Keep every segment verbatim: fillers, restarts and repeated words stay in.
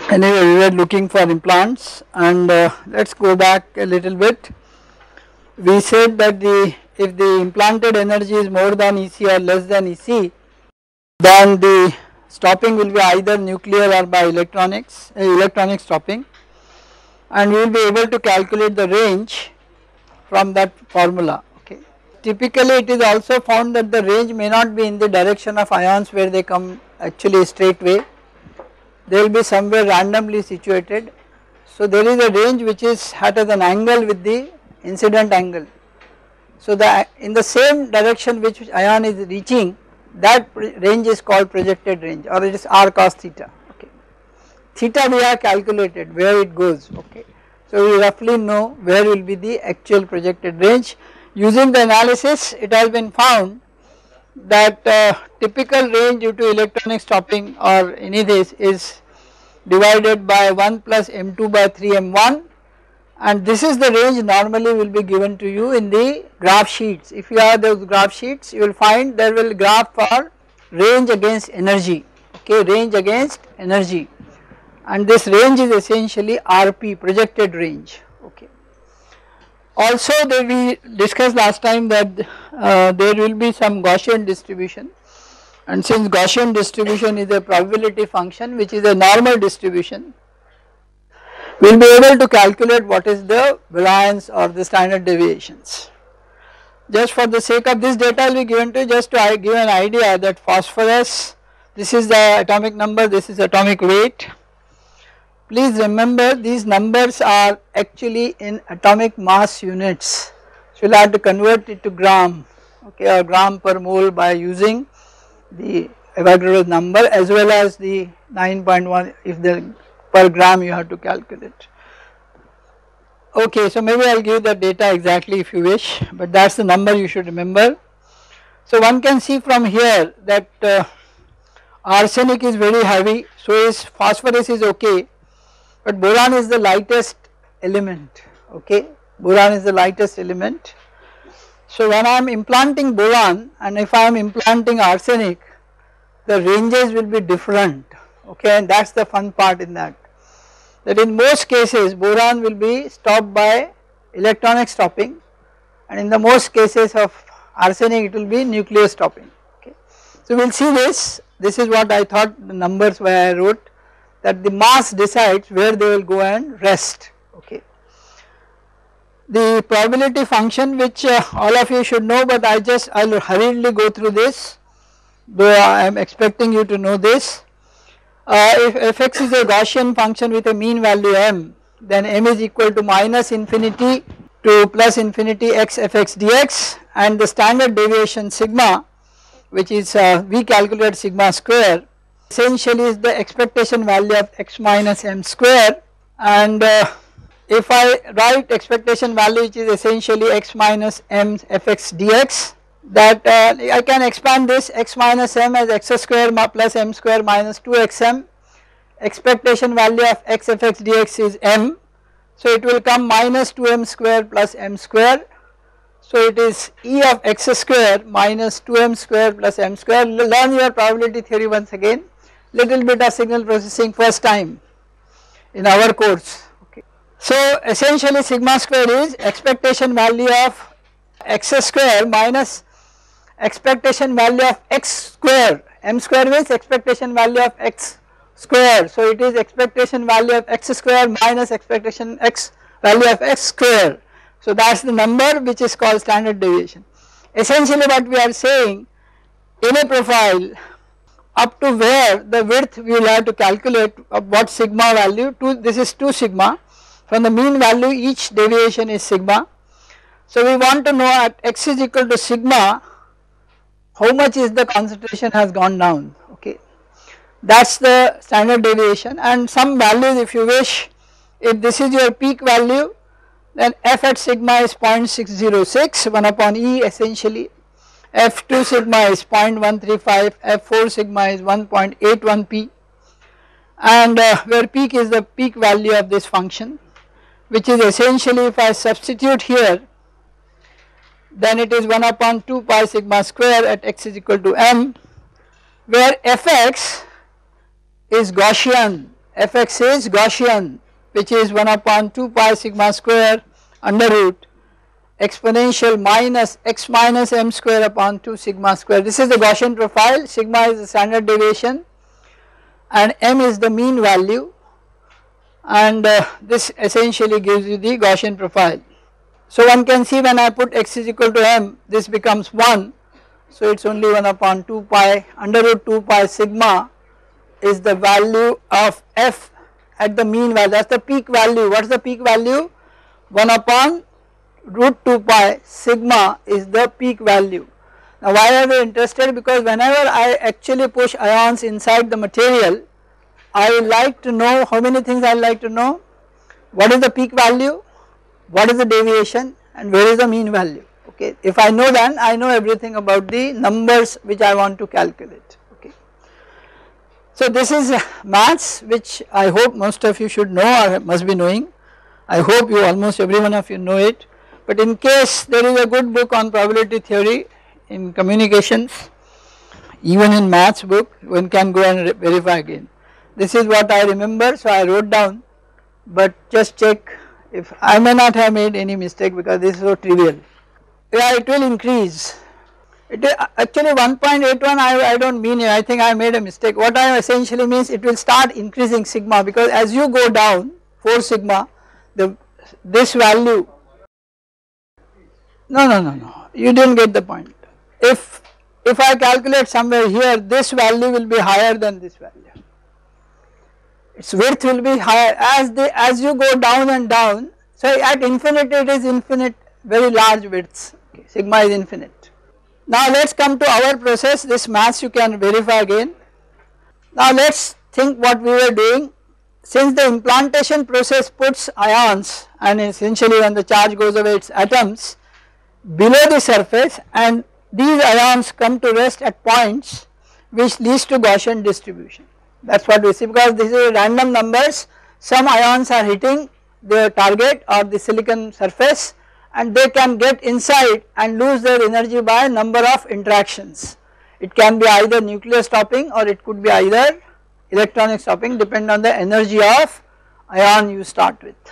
Anyway, we were looking for implants, and uh, let us go back a little bit. We said that the if the implanted energy is more than E C or less than E C, then the stopping will be either nuclear or by electronics, uh, electronic stopping, and we will be able to calculate the range from that formula. Okay. Typically it is also found that the range may not be in the direction of ions where they come actually straight way, they will be somewhere randomly situated. So there is a range which is at an angle with the incident angle. So the in the same direction which ion is reaching, that range is called projected range, or it is r cos theta. Okay. Theta we have calculated where it goes. Okay. So we roughly know where will be the actual projected range. Using the analysis, it has been found that uh, typical range due to electronic stopping or any this is divided by one plus m two by three m one, and this is the range normally will be given to you in the graph sheets. If you have those graph sheets, you will find there will graph for range against energy, okay, range against energy, and this range is essentially R P, projected range. Okay. Also that we discussed last time that uh, there will be some Gaussian distribution, and since Gaussian distribution is a probability function which is a normal distribution, we will be able to calculate what is the variance or the standard deviations. Just for the sake of this data will be given to you just to give an idea that phosphorus, this is the atomic number, this is atomic weight. Please remember these numbers are actually in atomic mass units, so you will have to convert it to gram, okay, or gram per mole by using the Avogadro's number as well as the nine point one, if the per gram you have to calculate. Okay, so maybe I will give the data exactly if you wish, but that is the number you should remember. So one can see from here that uh, arsenic is very heavy, so is phosphorus is okay, but boron is the lightest element, okay, boron is the lightest element. So when I am implanting boron and if I am implanting arsenic, the ranges will be different, okay, and that is the fun part in that, that in most cases boron will be stopped by electronic stopping, and in the most cases of arsenic it will be nuclear stopping. Okay. So we will see this, this is what I thought the numbers where I wrote, that the mass decides where they will go and rest. Okay. The probability function which uh, all of you should know, but I just I will hurriedly go through this, though I am expecting you to know this. Uh, if f(x) is a Gaussian function with a mean value m, then m is equal to minus infinity to plus infinity x fx dx, and the standard deviation sigma, which is uh, we calculate sigma square, essentially is the expectation value of x minus m square, and uh, if I write expectation value which is essentially x minus m fx dx, that uh, I can expand this x minus m as x square plus m square minus two x m, expectation value of x fx dx is m, so it will come minus two m square plus m square, so it is E of x square minus two m square plus m square. Learn your probability theory once again, little bit of signal processing first time in our course. Okay. So essentially sigma square is expectation value of x square minus expectation value of x square, m square means expectation value of x square, so it is expectation value of x square minus expectation x value of x square, so that is the number which is called standard deviation. Essentially what we are saying, in a profile up to where the width we will have to calculate of what sigma value, two, this is two sigma, from the mean value each deviation is sigma. So we want to know at x is equal to sigma how much is the concentration has gone down, okay, that is the standard deviation, and some values if you wish, if this is your peak value then f at sigma is zero point six zero six, one upon E essentially, f two sigma is zero point one three five, f four sigma is one point eight one p, and uh, where peak is the peak value of this function, which is essentially if I substitute here, then it is one upon two pi sigma square at x is equal to m, where fx is Gaussian, Fx is Gaussian, which is one upon two pi sigma square under root exponential minus x minus m square upon two sigma square. This is the Gaussian profile, sigma is the standard deviation and m is the mean value, and uh, this essentially gives you the Gaussian profile. So one can see when I put x is equal to m, this becomes one, so it is only one upon two pi under root two pi sigma is the value of f at the mean value, that is the peak value. What is the peak value? one upon root two pi sigma is the peak value. Now why are we interested? Because whenever I actually push ions inside the material, I like to know how many things I like to know. What is the peak value, what is the deviation, and where is the mean value. Okay, if I know that, I know everything about the numbers which I want to calculate. Okay, so this is maths which I hope most of you should know or must be knowing. I hope you almost every one of you know it. But in case there is a good book on probability theory in communications, even in maths book, one can go and verify again. This is what I remember, so I wrote down, but just check if I may not have made any mistake because this is so trivial. Yeah, it will increase. It is actually one point eight one, I, I do not mean it, I think I made a mistake. What I essentially means, it will start increasing sigma, because as you go down four sigma, the this value, no no no no, you did not get the point. If if I calculate somewhere here, this value will be higher than this value, its width will be higher as the as you go down and down. So at infinity it is infinite, very large widths, okay, sigma is infinite. Now let us come to our process, this maths you can verify again. Now let us think what we were doing. Since the implantation process puts ions, and essentially when the charge goes away its atoms below the surface, and these ions come to rest at points which leads to Gaussian distribution. That is what we see, because this is random numbers, some ions are hitting their target or the silicon surface and they can get inside and lose their energy by number of interactions. It can be either nuclear stopping or it could be either electronic stopping, depend on the energy of ion you start with.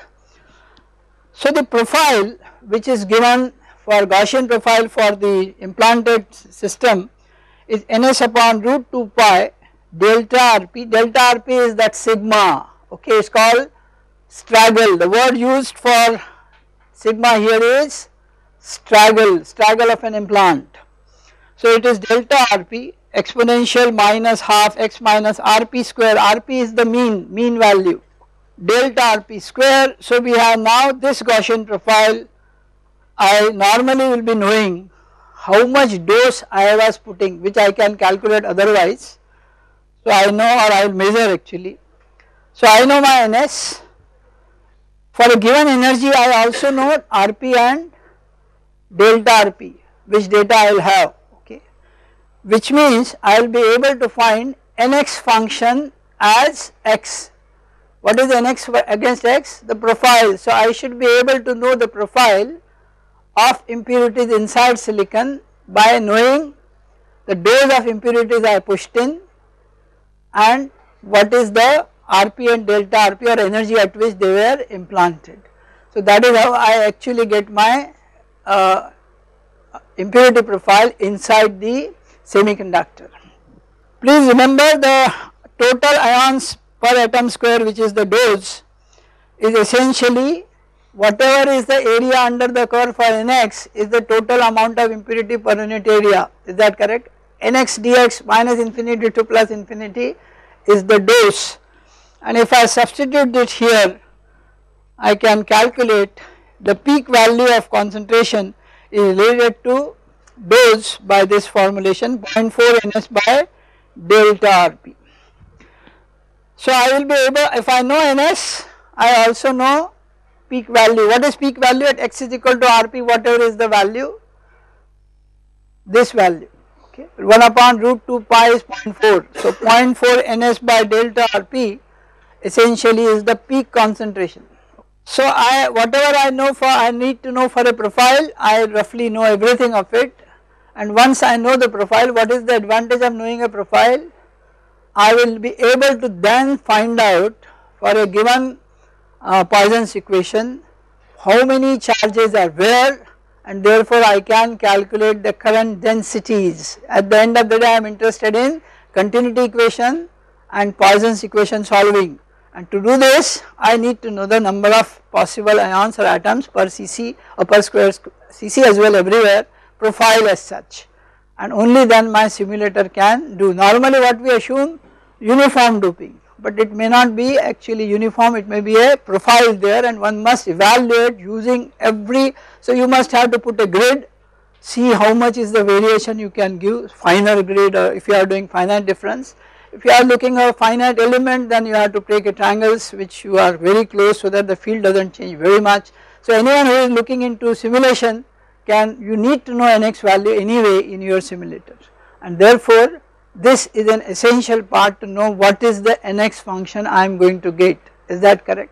So the profile which is given for Gaussian profile for the implanted system is ns upon root two pi delta rp. Delta rp is that sigma, okay, it is called straggle. The word used for sigma here is straggle, straggle of an implant. So it is delta rp exponential minus half x minus rp square. Rp is the mean, mean value, delta rp square. So we have now this Gaussian profile. I normally will be knowing how much dose I was putting, which I can calculate otherwise. So I know, or I will measure actually. So I know my ns. For a given energy I also know rp and delta rp, which data I will have, okay, which means I will be able to find nx function as x. What is nx against x? The profile. So I should be able to know the profile of impurities inside silicon by knowing the dose of impurities I pushed in and what is the rp and delta rp, or energy at which they were implanted. So that is how I actually get my uh, impurity profile inside the semiconductor. Please remember the total ions per atom square, which is the dose, is essentially whatever is the area under the curve for nx is the total amount of impurity per unit area. Is that correct? Nx dx minus infinity to plus infinity is the dose, and if I substitute it here, I can calculate the peak value of concentration is related to dose by this formulation zero point four ns by delta rp. So I will be able, if I know ns, I also know peak value. What is peak value? At x is equal to rp, whatever is the value, this value, okay, one upon root two pi is zero point four. So zero point four ns by delta rp essentially is the peak concentration. So I, whatever I know for, I need to know for a profile, I roughly know everything of it, and once I know the profile, what is the advantage of knowing a profile? I will be able to then find out for a given uh, Poisson's equation, how many charges are where, and therefore I can calculate the current densities. At the end of the day I am interested in continuity equation and Poisson's equation solving, and to do this I need to know the number of possible ions or atoms per cc or per square cc as well everywhere, profile as such, and only then my simulator can do. Normally what we assume, uniform doping, but it may not be actually uniform, it may be a profile there, and one must evaluate using every, so you must have to put a grid, see how much is the variation you can give, finer grid, or if you are doing finite difference. If you are looking at a finite element, then you have to take a triangles which you are very close so that the field does not change very much. So anyone who is looking into simulation can, you need to know Nx value anyway in your simulator, and therefore this is an essential part to know what is the Nx function I am going to get. Is that correct?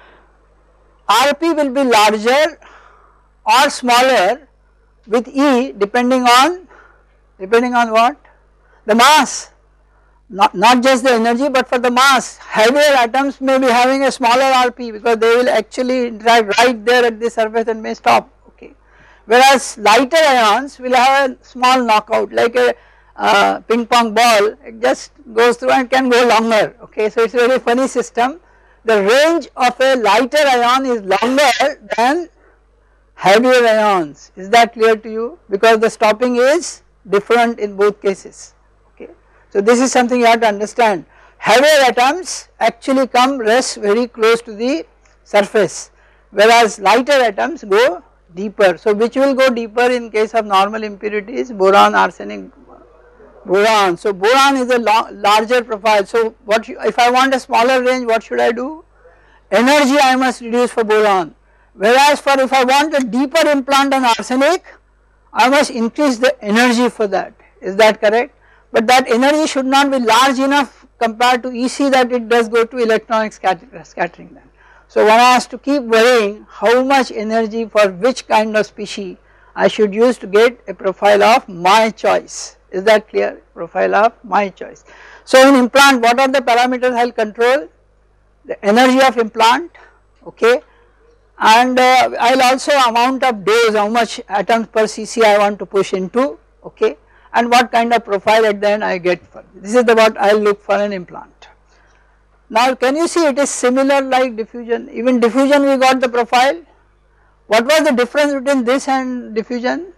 R P will be larger or smaller with E depending on, depending on what? The mass. Not, not just the energy but for the mass. Heavier atoms may be having a smaller R P because they will actually interact right there at the surface and may stop, okay. Whereas lighter ions will have a small knockout, like a uh, ping pong ball, it just goes through and can go longer, okay. So it is a very funny system. The range of a lighter ion is longer than heavier ions. Is that clear to you? Because the stopping is different in both cases. So this is something you have to understand. Heavier atoms actually come rest very close to the surface, whereas lighter atoms go deeper. So which will go deeper in case of normal impurities? Boron, arsenic, boron. So boron is a larger profile. So what you, if I want a smaller range, what should I do? Energy I must reduce for boron. Whereas for if I want a deeper implant on arsenic, I must increase the energy for that. Is that correct? But that energy should not be large enough compared to E C that it does go to electronic scatter, scattering then. So one has to keep worrying how much energy for which kind of species I should use to get a profile of my choice. Is that clear? Profile of my choice. So in implant, what are the parameters I will control? The energy of implant, okay, and uh, I will also amount of dose, how much atoms per cc I want to push into, okay, and what kind of profile at the end I get for. This is the what I will look for an implant. Now can you see it is similar like diffusion, even diffusion we got the profile. What was the difference between this and diffusion?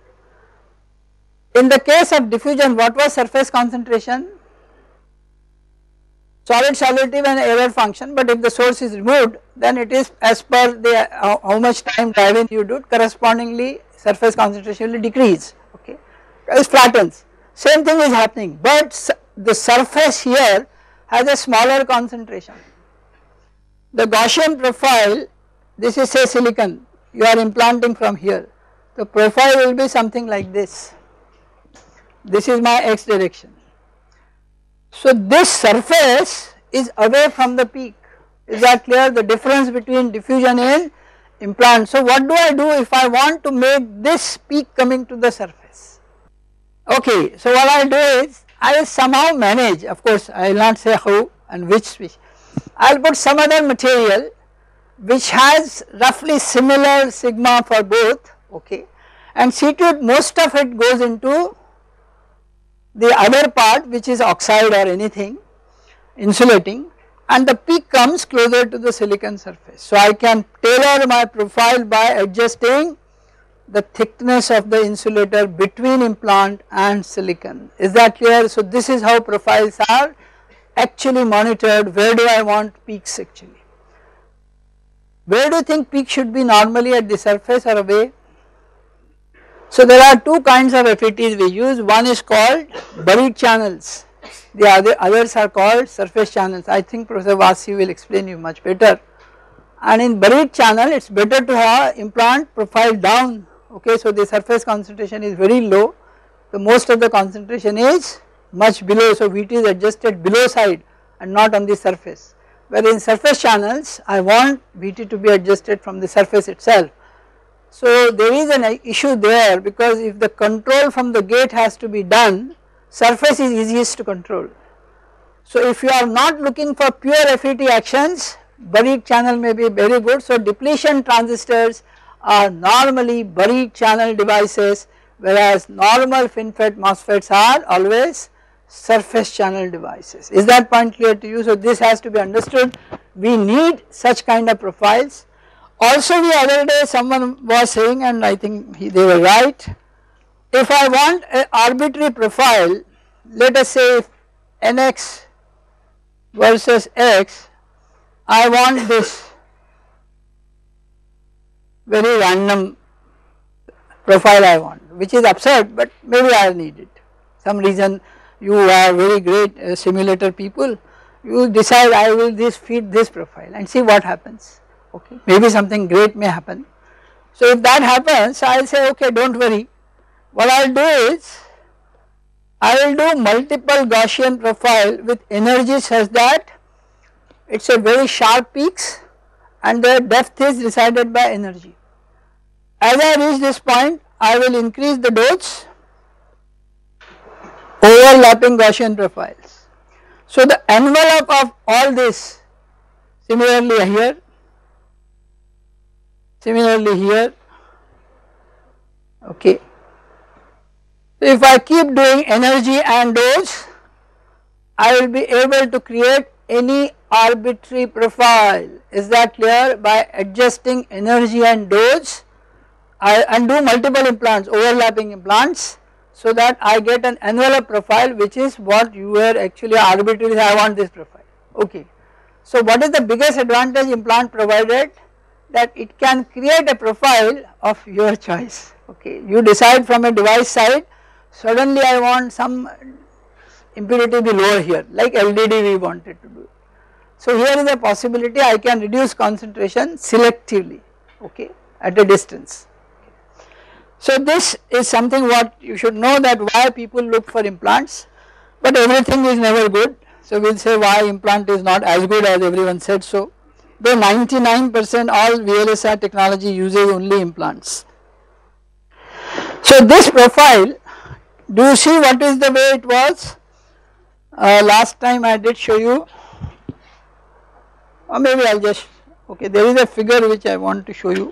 In the case of diffusion, what was surface concentration? Solid solutive and error function, but if the source is removed, then it is as per the uh, how much time driving you do, correspondingly surface concentration will decrease, okay, it flattens. Same thing is happening, but the surface here has a smaller concentration. The Gaussian profile, this is say silicon, you are implanting from here, the profile will be something like this. This is my x direction. So this surface is away from the peak. Is that clear? The difference between diffusion and implant. So what do I do if I want to make this peak coming to the surface? Okay, so what I will do is I will somehow manage, of course I will not say how and which species. I will put some other material which has roughly similar sigma for both, okay, and see to it most of it goes into the other part which is oxide or anything insulating, and the peak comes closer to the silicon surface. So I can tailor my profile by adjusting the thickness of the insulator between implant and silicon. Is that clear? So this is how profiles are actually monitored. Where do I want peaks actually? Where do you think peak should be normally, at the surface or away? So there are two kinds of F E Ts we use. One is called buried channels, the other others are called surface channels. I think Professor Vasi will explain you much better. And in buried channel it is better to have implant profile down, okay, so the surface concentration is very low, the most of the concentration is much below, so V T is adjusted below side and not on the surface. Where in surface channels I want V T to be adjusted from the surface itself. So there is an issue there, because if the control from the gate has to be done, surface is easiest to control. So if you are not looking for pure F E T actions, buried channel may be very good. So depletion transistors are normally buried channel devices, whereas normal FinFET MOSFETs are always surface channel devices. Is that point clear to you? So this has to be understood. We need such kind of profiles. Also the other day someone was saying, and I think he, they were right, if I want an arbitrary profile, let us say if N X versus X, I want this very random profile I want, which is absurd, but maybe I need it. Some reason you are very great uh, simulator people, you decide I will this feed this profile and see what happens, okay, maybe something great may happen. So if that happens, I will say okay, don't worry, what I will do is I will do multiple Gaussian profile with energy such that it is a very sharp peaks and the depth is decided by energy. As I reach this point, I will increase the dose, overlapping Gaussian profiles. So the envelope of all this, similarly here, similarly here, okay. So if I keep doing energy and dose, I will be able to create any arbitrary profile. Is that clear? By adjusting energy and dose, I and do multiple implants, overlapping implants, so that I get an envelope profile, which is what you were actually arbitrarily, I want this profile, okay. So what is the biggest advantage implant provided? That it can create a profile of your choice, okay. You decide from a device side, suddenly I want some impurity be lower here, like L D D we wanted to do. So here is a possibility I can reduce concentration selectively, okay, at a distance. So this is something what you should know, that why people look for implants, but everything is never good. So we will say why implant is not as good as everyone said so, though ninety-nine percent all V L S I technology uses only implants. So this profile, do you see what is the way it was? Uh, last time I did show you, or maybe I will just, okay, there is a figure which I want to show you.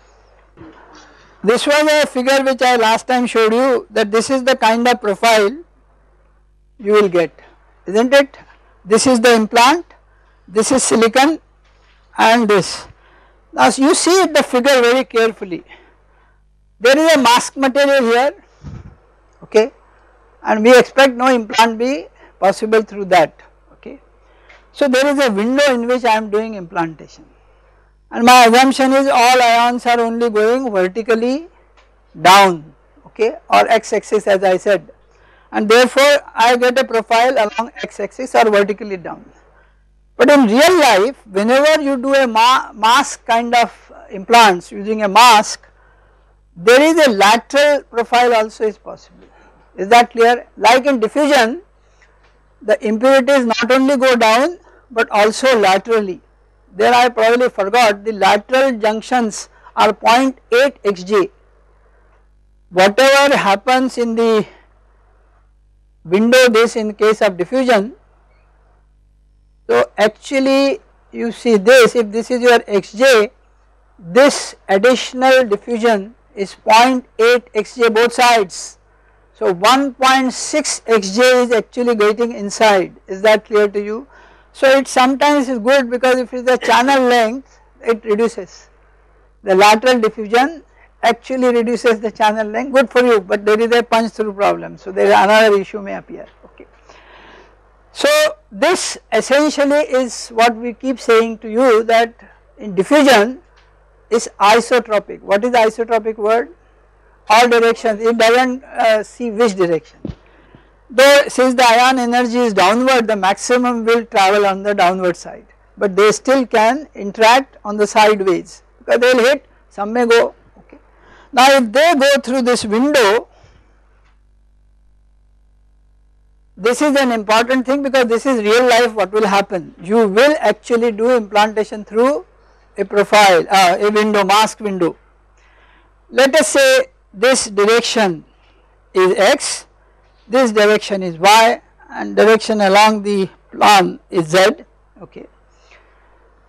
This was a figure which I last time showed you, that this is the kind of profile you will get, isn't it? This is the implant, this is silicon and this. Now you see the figure very carefully, there is a mask material here, okay, and we expect no implant be possible through that, okay. So there is a window in which I am doing implantation, and my assumption is all ions are only going vertically down, okay, or x axis as I said, and therefore I get a profile along x axis or vertically down. But in real life, whenever you do a ma mask kind of implants using a mask, there is a lateral profile also is possible. Is that clear? Like in diffusion, the impurities not only go down but also laterally. There I probably forgot, the lateral junctions are zero point eight X J. Whatever happens in the window, this in case of diffusion, so actually you see this, if this is your X J, this additional diffusion is zero point eight X J both sides. So one point six X J is actually getting inside. Is that clear to you? So it sometimes is good, because if it is the channel length, it reduces. The lateral diffusion actually reduces the channel length, good for you, but there is a punch through problem. So there is another issue may appear, okay. So this essentially is what we keep saying to you, that in diffusion is isotropic. What is the isotropic word? All directions, it does not uh, see which direction. Though since the ion energy is downward, the maximum will travel on the downward side, but they still can interact on the sideways, because they will hit, some may go, okay. Now if they go through this window, this is an important thing, because this is real life what will happen. You will actually do implantation through a profile, uh, a window, mask window. Let us say this direction is x, this direction is y, and direction along the plan is z, okay.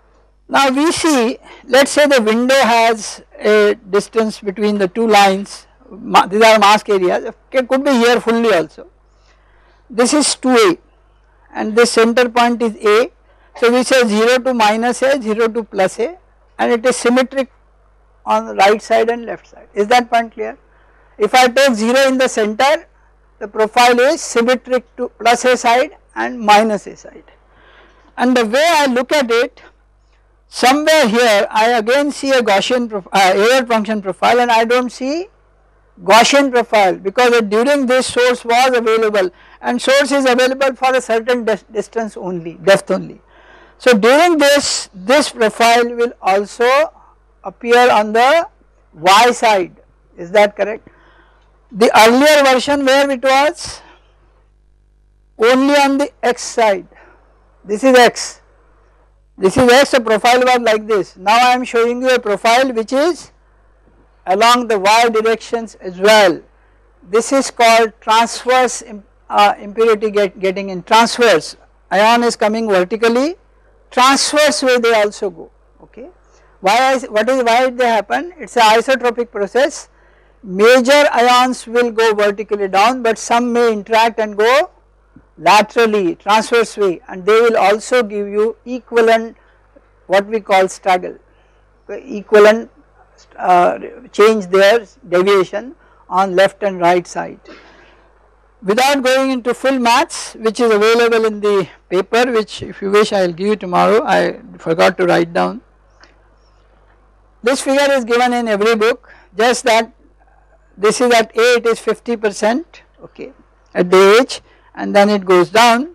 Now we see, let us say the window has a distance between the two lines, these are mask areas, it could be here fully also. This is two A and this center point is A, so we say zero to minus A, zero to plus A, and it is symmetric on the right side and left side. Is that point clear? If I take zero in the center, the profile is symmetric to plus A side and minus A side. And the way I look at it, somewhere here I again see a Gaussian uh, error function profile, and I do not see Gaussian profile because during this source was available, and source is available for a certain distance only, depth only. So during this, this profile will also appear on the y side, is that correct? The earlier version where it was only on the x side, this is x, this is x, the profile was like this. Now I am showing you a profile which is along the y directions as well. This is called transverse uh, impurity get, getting in, transverse, ion is coming vertically, transverse way they also go, okay. Why is, what is, why they happen? It is an isotropic process, major ions will go vertically down, but some may interact and go laterally, transverse way, and they will also give you equivalent, what we call straggle, equivalent uh, change their deviation on left and right side. Without going into full maths, which is available in the paper, which if you wish I will give you tomorrow, I forgot to write down. This figure is given in every book, just that this is at A, it is fifty percent, okay, at the edge, and then it goes down.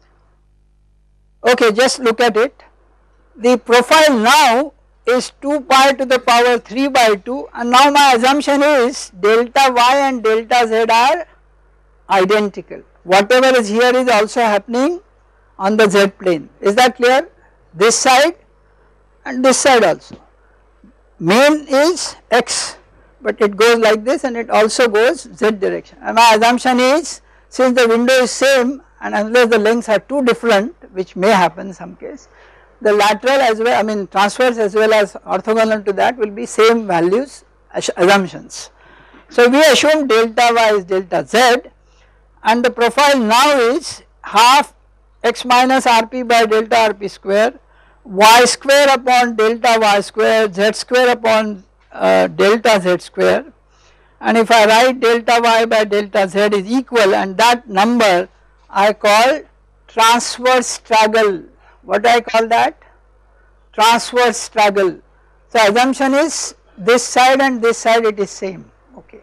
Okay, just look at it. The profile now is two pi to the power three by two, and now my assumption is delta y and delta z are identical. Whatever is here is also happening on the z plane. Is that clear? This side and this side also. Main is x, but it goes like this and it also goes z direction, and my assumption is since the window is same and unless the lengths are too different, which may happen in some case, the lateral as well, I mean transverse as well as orthogonal to that will be same values assumptions. So we assume delta y is delta z, and the profile now is half x minus rp by delta rp square, y square upon delta y square, z square upon uh, delta z square, and if I write delta y by delta z is equal, and that number I call transverse straggle. What do I call that? Transverse straggle. So assumption is this side and this side it is same, okay.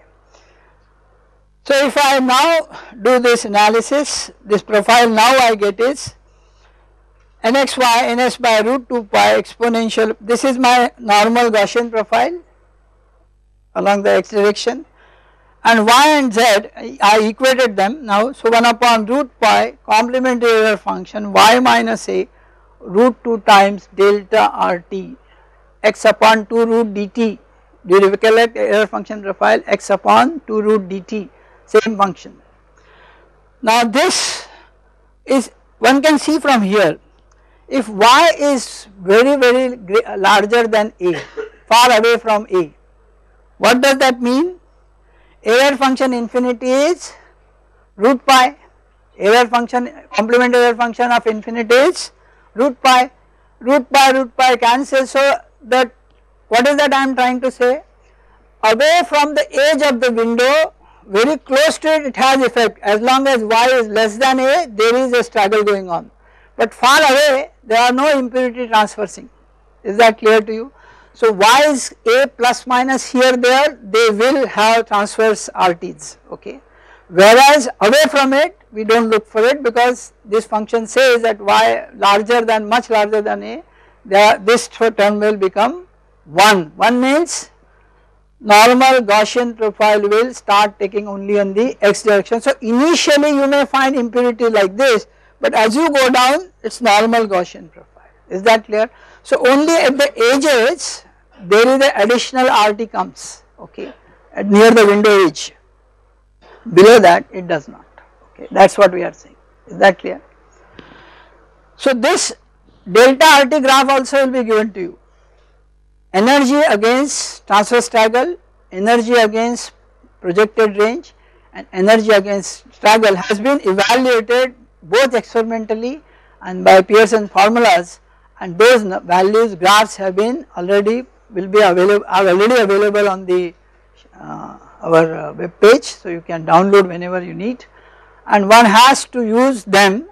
So if I now do this analysis, this profile now I get is nxy ns by root two pi exponential, this is my normal Gaussian profile along the x direction, and y and z I equated them now, so one upon root pi complementary error function y minus a root two times delta rt x upon two root dt. Do you recollect error function profile? X upon two root dt, same function. Now this is, one can see from here, if y is very very larger than a, far away from a, what does that mean? Error function infinity is root pi, error function, complementary error function of infinity is root pi, root pi root pi cancel. So that, what is that I am trying to say? Away from the edge of the window, very close to it, it has effect. As long as y is less than a, there is a struggle going on, but far away there are no impurity transversing. Is that clear to you? So y is a plus minus here there, they will have transverse R Ts, okay. Whereas away from it we do not look for it, because this function says that y larger than, much larger than a, there, this term will become one. one means normal Gaussian profile will start taking only on the x direction. So initially you may find impurity like this, but as you go down it is normal Gaussian profile. Is that clear? So only at the edges there is the additional R T comes, okay, at near the window edge. Below that it does not, okay, that is what we are saying. Is that clear? So this delta R T graph also will be given to you. Energy against transverse straggle, energy against projected range and energy against straggle has been evaluated both experimentally and by Pearson formulas, and those values graphs have been already will be available are already available on the uh, our uh, web page, so you can download whenever you need, and one has to use them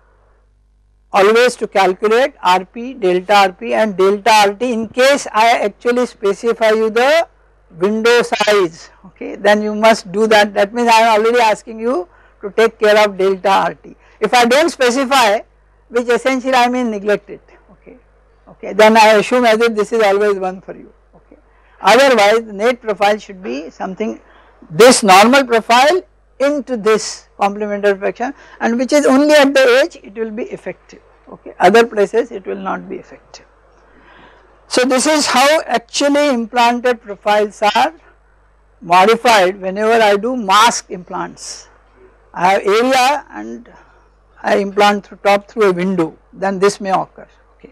always to calculate R P, delta R P and delta R T in case I actually specify you the window size, okay, then you must do that. That means I am already asking you to take care of delta R T. If I do not specify, which essentially I mean neglect it, okay, okay, then I assume as if this is always one for you, okay. Otherwise the net profile should be something, this normal profile into this complementary reflection, and which is only at the edge it will be effective, okay, other places it will not be effective. So this is how actually implanted profiles are modified whenever I do mask implants. I have area and I implant through top through a window, then this may occur, okay.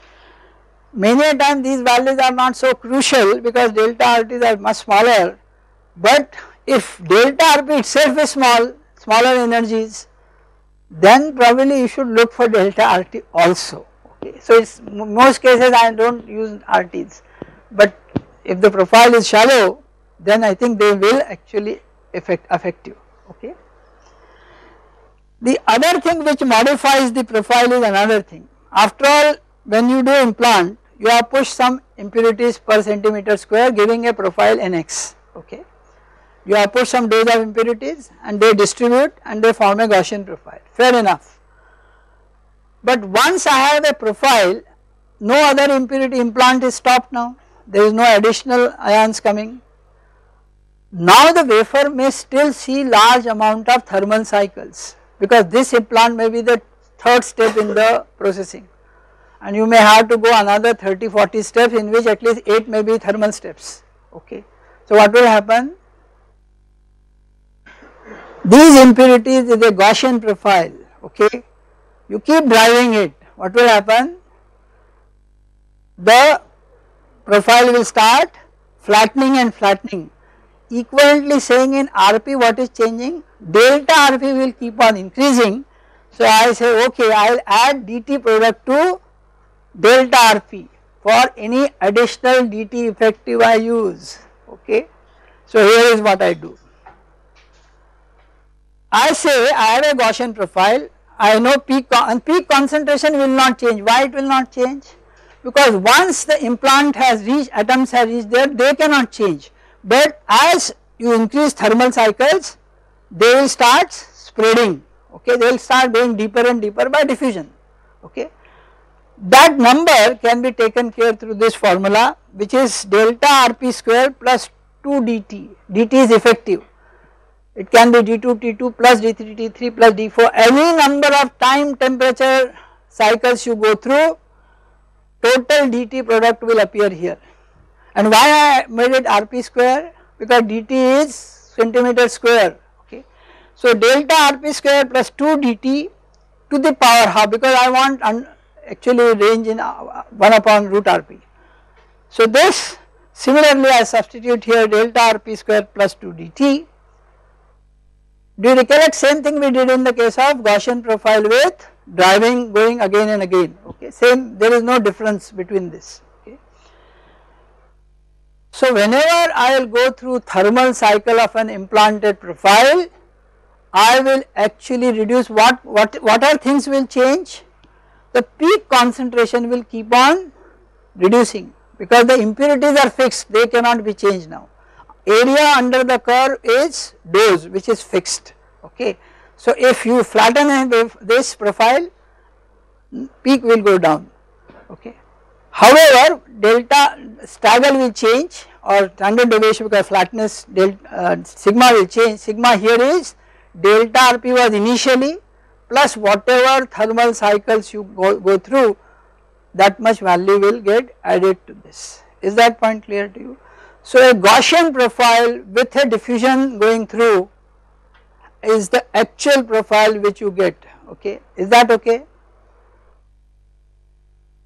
Many a time these values are not so crucial because delta R Ts are much smaller, but if delta R P itself is small, smaller energies, then probably you should look for delta R T also, okay. So it's most cases I do not use R Ts, but if the profile is shallow, then I think they will actually affect, affect you, okay. The other thing which modifies the profile is another thing. After all, when you do implant, you have pushed some impurities per centimeter square giving a profile N X, okay. You have put some dose of impurities and they distribute and they form a Gaussian profile, fair enough. But once I have a profile, no other impurity implant is stopped now, there is no additional ions coming. Now the wafer may still see large amount of thermal cycles, because this implant may be the third step in the processing and you may have to go another thirty forty steps in which at least eight may be thermal steps, okay. So what will happen? These impurities is a Gaussian profile, okay. You keep driving it, what will happen? The profile will start flattening and flattening, equivalently saying in R P what is changing? Delta R P will keep on increasing. So I say okay, I will add D T product to delta R P for any additional D T effective I use, okay. So here is what I do. I say I have a Gaussian profile, I know peak and peak concentration will not change. Why it will not change? Because once the implant has reached, atoms have reached there, they cannot change. But as you increase thermal cycles, they will start spreading, okay, they will start going deeper and deeper by diffusion, okay. That number can be taken care through this formula, which is delta R P square plus two D T, D T is effective. It can be D two T two plus D three T three plus D four, any number of time temperature cycles you go through, total D T product will appear here. And why I made it R P square? Because D T is centimeter square, okay. So delta R P square plus two D T to the power half, because I want actually range in one upon root R P. So this similarly I substitute here delta R P square plus two D T. Do you recollect same thing we did in the case of Gaussian profile with driving going again and again, okay, same, there is no difference between this, okay. So whenever I will go through thermal cycle of an implanted profile, I will actually reduce what, what, what are things will change? The peak concentration will keep on reducing because the impurities are fixed, they cannot be changed now. Area under the curve is dose which is fixed, okay. So if you flatten this profile, peak will go down, okay. However, delta straggle will change or standard deviation because flatness delta uh, sigma will change. Sigma here is delta R P was initially plus whatever thermal cycles you go, go through, that much value will get added to this. Is that point clear to you? So a Gaussian profile with a diffusion going through is the actual profile which you get, okay. Is that okay?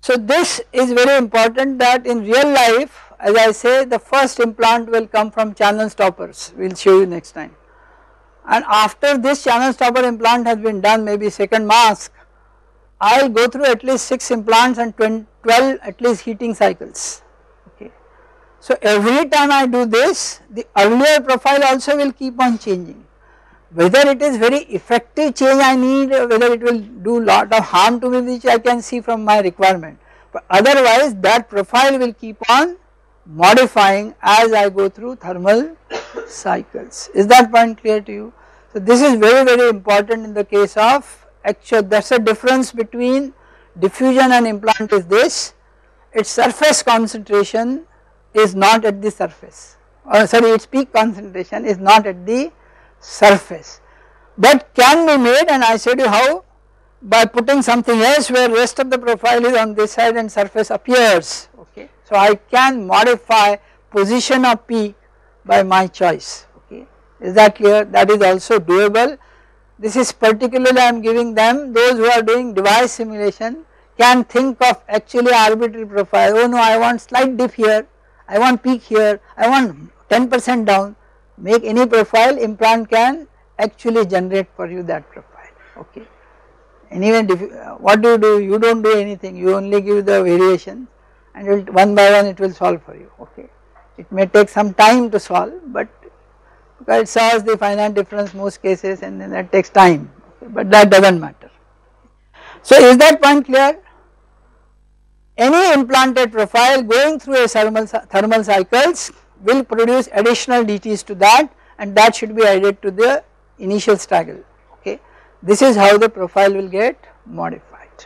So this is very important, that in real life, as I say, the first implant will come from channel stoppers, we will show you next time. And after this channel stopper implant has been done, maybe second mask, I will go through at least six implants and twelve at least heating cycles. Okay. So every time I do this, the earlier profile also will keep on changing. Whether it is very effective change I need, whether it will do lot of harm to me, which I can see from my requirement, but otherwise that profile will keep on modifying as I go through thermal cycles. Is that point clear to you? So this is very very important in the case of actual, that is the difference between diffusion and implant is this, its surface concentration is not at the surface, or sorry, its peak concentration is not at the surface, but can be made, and I said you how, by putting something else where rest of the profile is on this side and surface appears. Okay. So I can modify position of peak by my choice. Okay. Is that clear? That is also doable. This is particularly I am giving them, those who are doing device simulation can think of actually arbitrary profile. Oh no, I want slight dip here, I want peak here, I want ten percent down. Make any profile, implant can actually generate for you that profile. Okay. Anyway, what do you do? You do not do anything, you only give the variation, and it will, one by one it will solve for you. Okay. It may take some time to solve, but because it solves the finite difference most cases, and then that takes time, okay, but that does not matter. So is that point clear? Any implanted profile going through a thermal, thermal cycles will produce additional D Ts to that, and that should be added to the initial straggle. Okay. This is how the profile will get modified.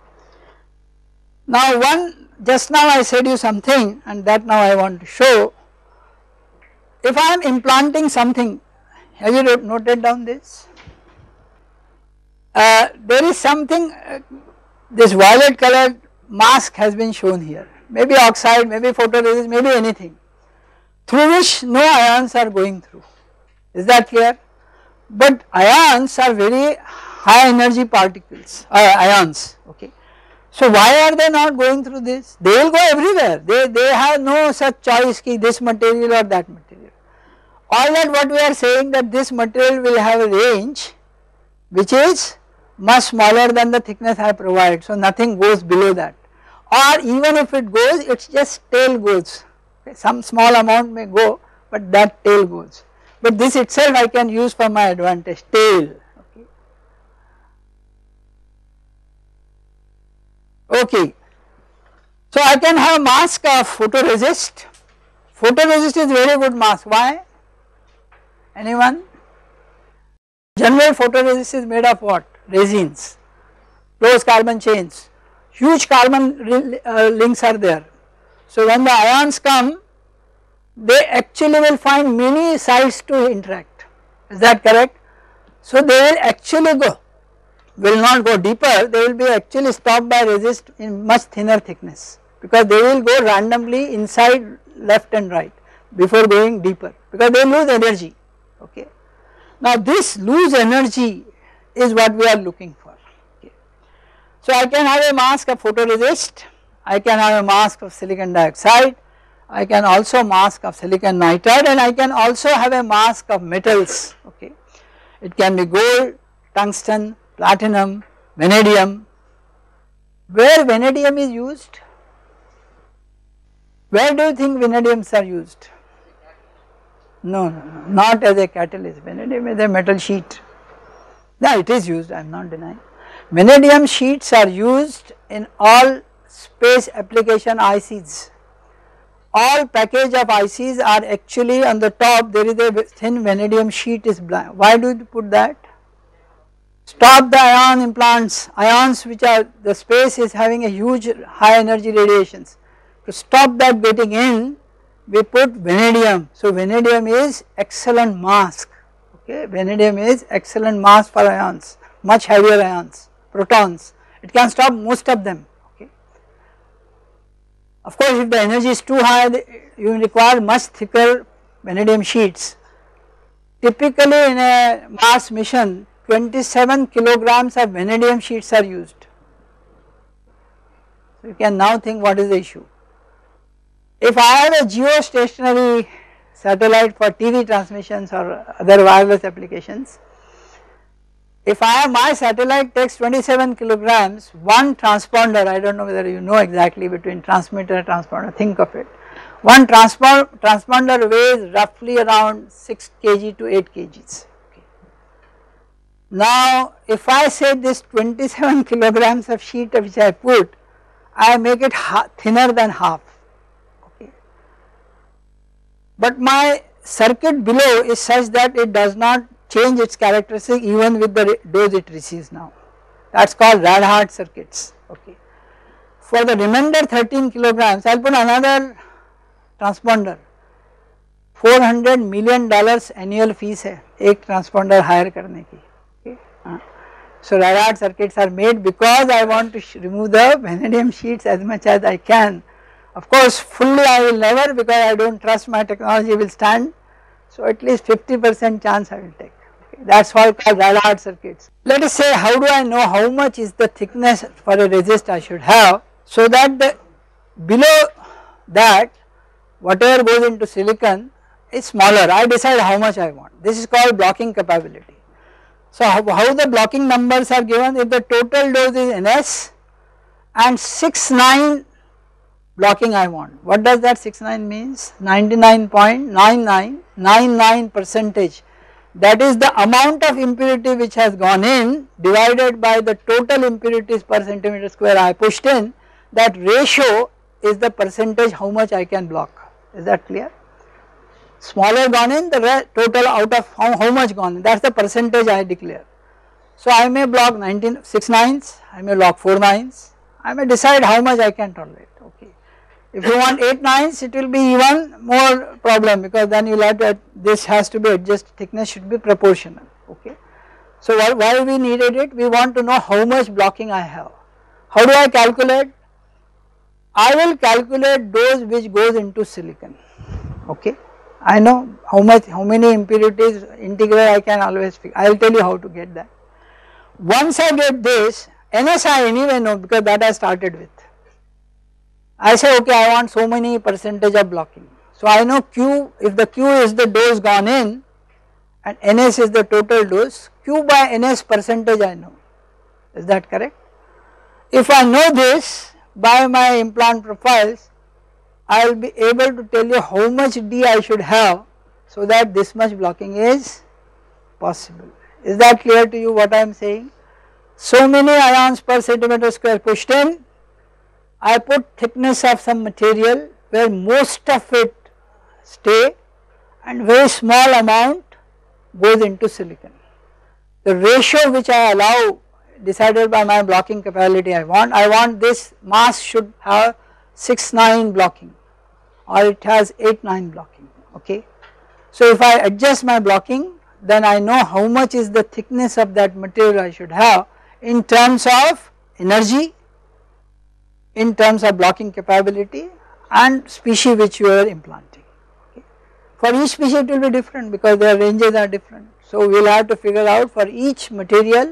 Now one, just now I said you something, and that now I want to show. If I am implanting something, have you noted down this? Uh, there is something, uh, this violet colored mask has been shown here, maybe oxide, maybe photoresist, maybe anything, through which no ions are going through. Is that clear? But ions are very high energy particles, uh, ions. Okay. So why are they not going through this? They will go everywhere. They, they have no such choice ki this material or that material. All that what we are saying, that this material will have a range which is much smaller than the thickness I provide. So nothing goes below that, or even if it goes, it is just tail goes. Okay. Some small amount may go, but that tail goes. But this itself I can use for my advantage, tail. Okay. Okay. So I can have a mask of photoresist. Photoresist is very good mask. Why? Anyone? General photoresist is made of what? Resins, close carbon chains, huge carbon uh, links are there. So when the ions come, they actually will find many sites to interact. Is that correct? So they will actually go, will not go deeper, they will be actually stopped by resist in much thinner thickness, because they will go randomly inside left and right before going deeper, because they lose energy. Okay. Now this lose energy is what we are looking for. Okay. So I can have a mask of photoresist, I can have a mask of silicon dioxide, I can also mask of silicon nitride, and I can also have a mask of metals. Okay. It can be gold, tungsten, platinum, vanadium. Where vanadium is used? Where do you think vanadiums are used? No, no, no, not as a catalyst. Vanadium is a metal sheet. Yeah, it is used, I am not denying. Vanadium sheets are used in all space application I Cs. All package of I Cs are actually on the top, there is a thin vanadium sheet is black. Why do you put that? Stop the ion implants, ions which are, the space is having a huge high energy radiations. To stop that getting in, we put vanadium. So vanadium is excellent mask. Okay, vanadium is excellent mask for ions, much heavier ions, protons. It can stop most of them. Okay. Of course, if the energy is too high, you require much thicker vanadium sheets. Typically, in a Mars mission, twenty-seven kilograms of vanadium sheets are used. So you can now think what is the issue. If I have a geostationary satellite for T V transmissions or other wireless applications, if I have my satellite takes twenty-seven kilograms, one transponder, I do not know whether you know exactly between transmitter and transponder, think of it. One transponder, transponder weighs roughly around six kilograms to eight kilograms. Okay. Now if I say this twenty-seven kilograms of sheet which I put, I make it thinner than half. Okay. But my circuit below is such that it does not change its characteristic even with the dose it receives now. That is called Radhard circuits. Okay. For the remainder thirteen kilograms, I will put another transponder. four hundred million dollars annual fees है एक transponder hire करने की. Okay. Uh. So Radhard circuits are made because I want to remove the vanadium sheets as much as I can. Of course fully I will never, because I do not trust my technology will stand. So at least fifty percent chance I will take. Okay. That is why called Radhard circuits. Let us say, how do I know how much is the thickness for a resist I should have, so that the below that whatever goes into silicon is smaller. I decide how much I want. This is called blocking capability. So how, how the blocking numbers are given? If the total dose is N S and six nine blocking I want. What does that six nine means? ninety-nine point nine nine nine nine percentage. That is the amount of impurity which has gone in divided by the total impurities per centimeter square I pushed in. That ratio is the percentage how much I can block. Is that clear? Smaller gone in, the total out of how, how much gone in, that is the percentage I declare. So I may block nineteen, six nines, I may block four nines, I may decide how much I can tolerate. Okay. If you want eight nines, it will be even more problem, because then you will have to, this has to be adjusted, thickness should be proportional. Okay. So why, why we needed it? We want to know how much blocking I have. How do I calculate? I will calculate dose which goes into silicon. Okay. I know how much, how many impurities integral I can always fix. I will tell you how to get that. Once I get this, N S I anyway know, because that I started with. I say okay, I want so many percentage of blocking. So I know Q, if the Q is the dose gone in and N S is the total dose, Q by N S percentage I know. Is that correct? If I know this by my implant profiles, I will be able to tell you how much D I should have so that this much blocking is possible. Is that clear to you what I am saying? So many ions per centimeter square pushed in, I put thickness of some material where most of it stay and very small amount goes into silicon. The ratio which I allow decided by my blocking capability I want, I want this mass should have six nine blocking or it has eight nine blocking. Okay. So if I adjust my blocking, then I know how much is the thickness of that material I should have in terms of energy, in terms of blocking capability and species which you are implanting. Okay. For each species it will be different because their ranges are different. So we will have to figure out for each material.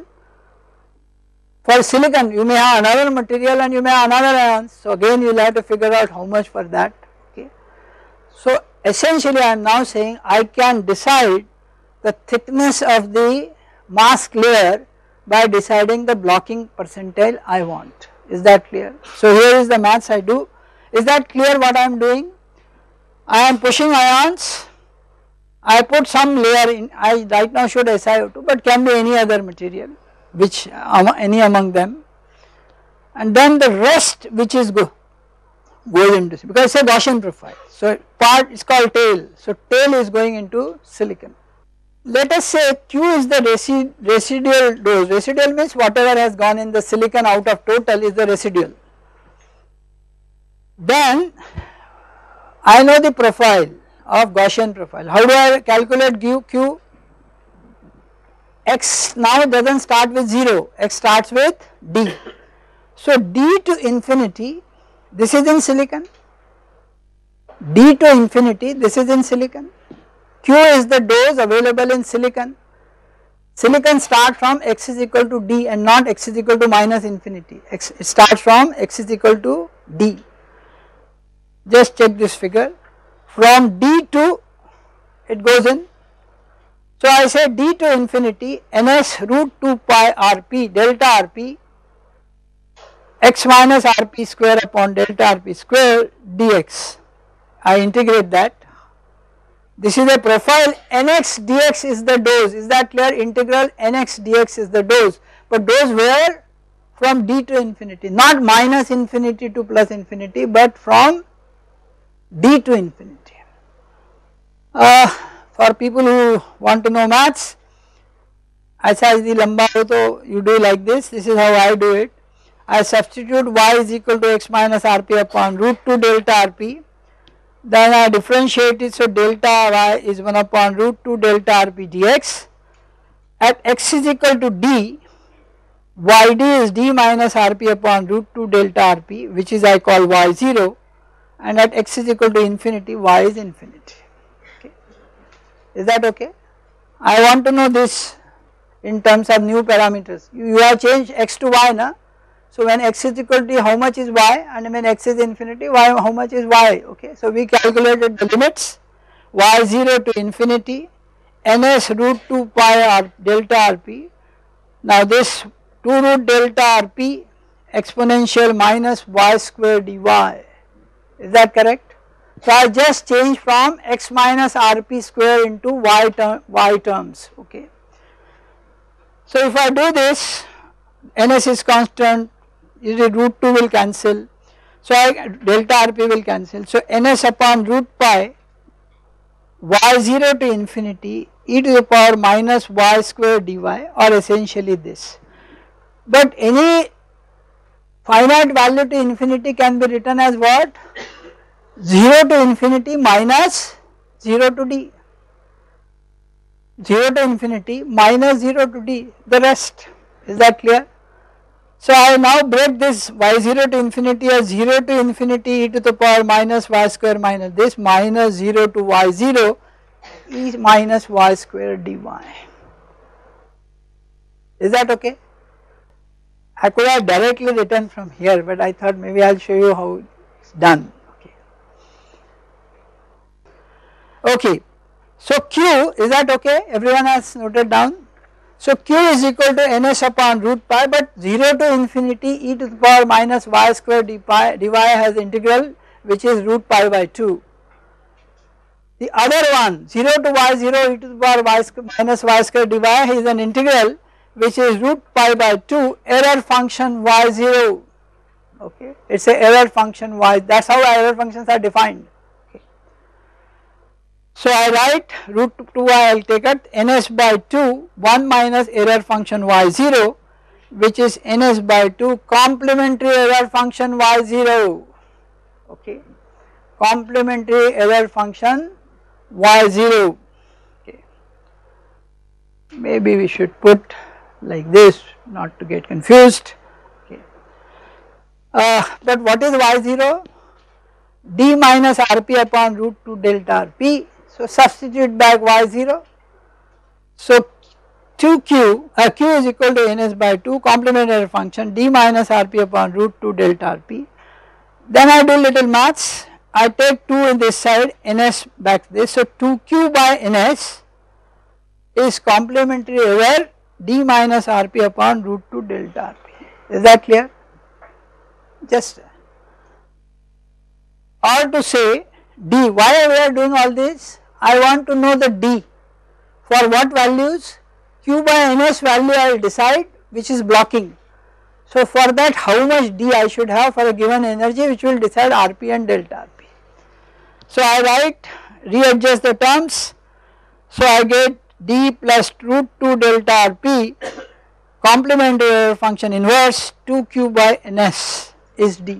For silicon you may have another material and you may have another ions, so again you will have to figure out how much for that. Okay. So essentially I am now saying I can decide the thickness of the mask layer by deciding the blocking percentile I want. Is that clear? So here is the maths I do. Is that clear what I am doing? I am pushing ions, I put some layer in, I right now showed S i O two but can be any other material which um, any among them, and then the rest which is go, goes into, because it is a Gaussian profile. So part is called tail, so tail is going into silicon. Let us say Q is the resi residual dose, residual means whatever has gone in the silicon out of total is the residual. Then I know the profile of Gaussian profile. How do I calculate Q? Q? X now does not start with zero, X starts with D. So D to infinity, this is in silicon, D to infinity, this is in silicon, Q is the dose available in silicon, Silicon start from x is equal to d and not x is equal to minus infinity, x, it starts from x is equal to d. Just check this figure, from d to it goes in. So I say d to infinity ns root two pi rp delta rp x minus rp square upon delta rp square dx. I integrate that. This is a profile, nx dx is the dose, is that clear? Integral nx dx is the dose, but dose where? From d to infinity, not minus infinity to plus infinity, but from d to infinity. Uh, for people who want to know maths, aisa is the lamba ho to you do like this, this is how I do it. I substitute y is equal to x minus rp upon root two delta rp. Then I differentiate it, so delta y is one upon root two delta rp dx. At x is equal to d, yd is d minus rp upon root two delta rp, which is I call y zero, and at x is equal to infinity, y is infinity. Okay. Is that okay? I want to know this in terms of new parameters. You, you have changed x to y, na? So when x is equal to how much is y, and when x is infinity, y how much is y, okay. So we calculated the limits, y zero to infinity, ns root two pi r delta rp. Now this two root delta rp exponential minus y square dy, is that correct? So I just change from x minus rp square into y, term, y terms, okay. So if I do this, ns is constant, usually root two will cancel, so I, delta rp will cancel, so ns upon root pi y zero to infinity e to the power minus y square dy, or essentially this. But any finite value to infinity can be written as what? zero to infinity minus zero to d, zero to infinity minus zero to d, the rest, is that clear? So I now break this y zero to infinity as zero to infinity e to the power minus y square minus this minus zero to y zero e minus y square dy. Is that okay? I could have directly written from here, but I thought maybe I will show you how it's done. Okay. Okay. So Q, is that okay? Everyone has noted down? So Q is equal to ns upon root pi, but zero to infinity e to the power minus y square d pi, dy has integral which is root pi by two. The other one, zero to y zero e to the power y square minus y square dy is an integral which is root pi by two error function y zero, okay. It is a error function y, that is how error functions are defined. So I write root two y, I will take it ns by two one minus error function y zero, which is ns by two complementary error function y zero, okay, complementary error function y zero, okay. Maybe we should put like this not to get confused, okay. Uh, but what is y zero? D minus rp upon root two delta rp. So substitute back y zero. So two q, uh, q is equal to ns by two complementary function d minus rp upon root two delta rp. Then I do little maths, I take two in this side, ns back this, so two q by ns is complementary error d minus rp upon root two delta rp. Is that clear? Just, or to say d, why we are doing all this? I want to know the d, for what values? Q by ns value I will decide, which is blocking. So for that how much d I should have for a given energy, which will decide rp and delta rp. So I write, readjust the terms, so I get d plus root two delta rp complementary function inverse two q by ns is d.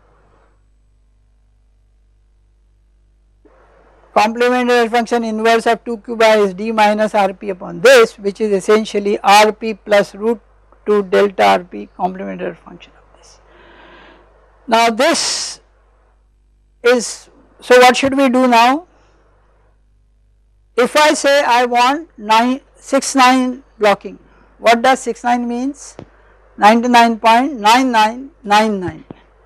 Complementary function inverse of two q by is d minus rp upon this, which is essentially rp plus root two delta rp complementary function of this. Now this is, so what should we do now? If I say I want nine six nine blocking. What does six nine means? ninety-nine point nine nine nine nine.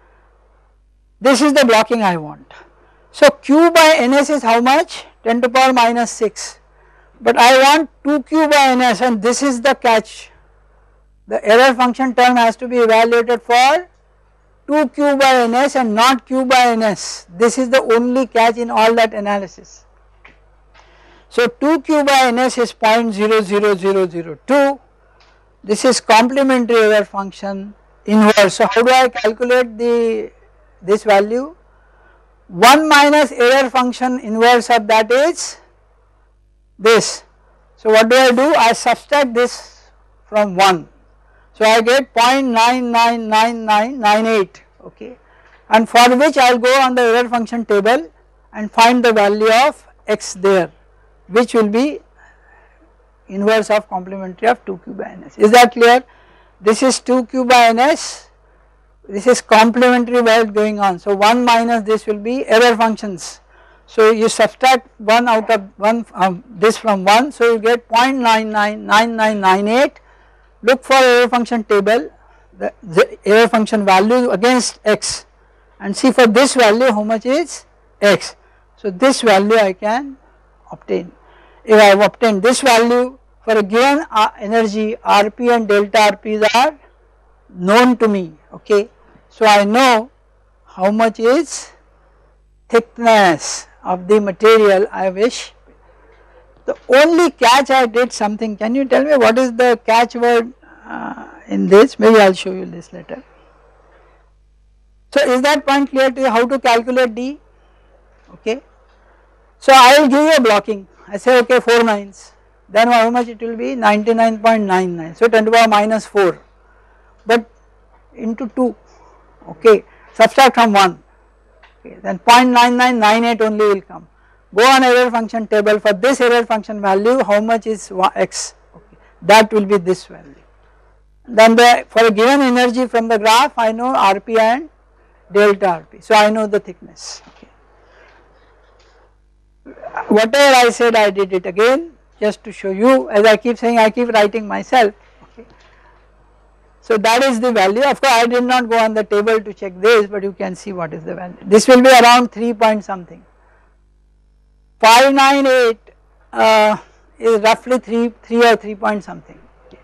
This is the blocking I want. So Q by Ns is how much? ten to the power minus six. But I want two Q by Ns, and this is the catch. The error function term has to be evaluated for two Q by Ns and not Q by Ns. This is the only catch in all that analysis. So two Q by Ns is zero point zero zero zero zero two. This is complementary error function inverse. So how do I calculate the this value? one minus error function inverse of that is this. So what do I do? I subtract this from one. So I get zero point nine nine nine nine nine eight, okay, and for which I will go on the error function table and find the value of x there, which will be inverse of complementary of two Q by Ns. Is that clear? This is two Q by Ns, this is complementary while going on. So one minus this will be error functions. So you subtract one out of one um, this from one, so you get zero point nine nine nine nine nine eight. Look for error function table, the, the error function value against x, and see for this value how much is x. So this value I can obtain. If I have obtained this value for a given uh, energy, R P and delta R Ps are known to me, okay. So I know how much is thickness of the material I wish. The only catch I did something, can you tell me what is the catch word uh, in this? Maybe I will show you this later. So is that point clear to you, how to calculate D? Okay. So I will give you a blocking, I say okay four nines, then how much it will be? ninety-nine point nine nine, so ten to the power minus four, but into two, okay, subtract from one, okay, then zero point nine nine nine eight only will come. Go on error function table, for this error function value how much is x, okay, that will be this value. Then the, for a given energy from the graph I know R P and delta R P, so I know the thickness, okay. Whatever I said I did it again just to show you, as I keep saying I keep writing myself, okay. So that is the value. Of course I did not go on the table to check this, but you can see what is the value. This will be around three point something. five ninety-eight uh, is roughly three, three or three point something. Okay.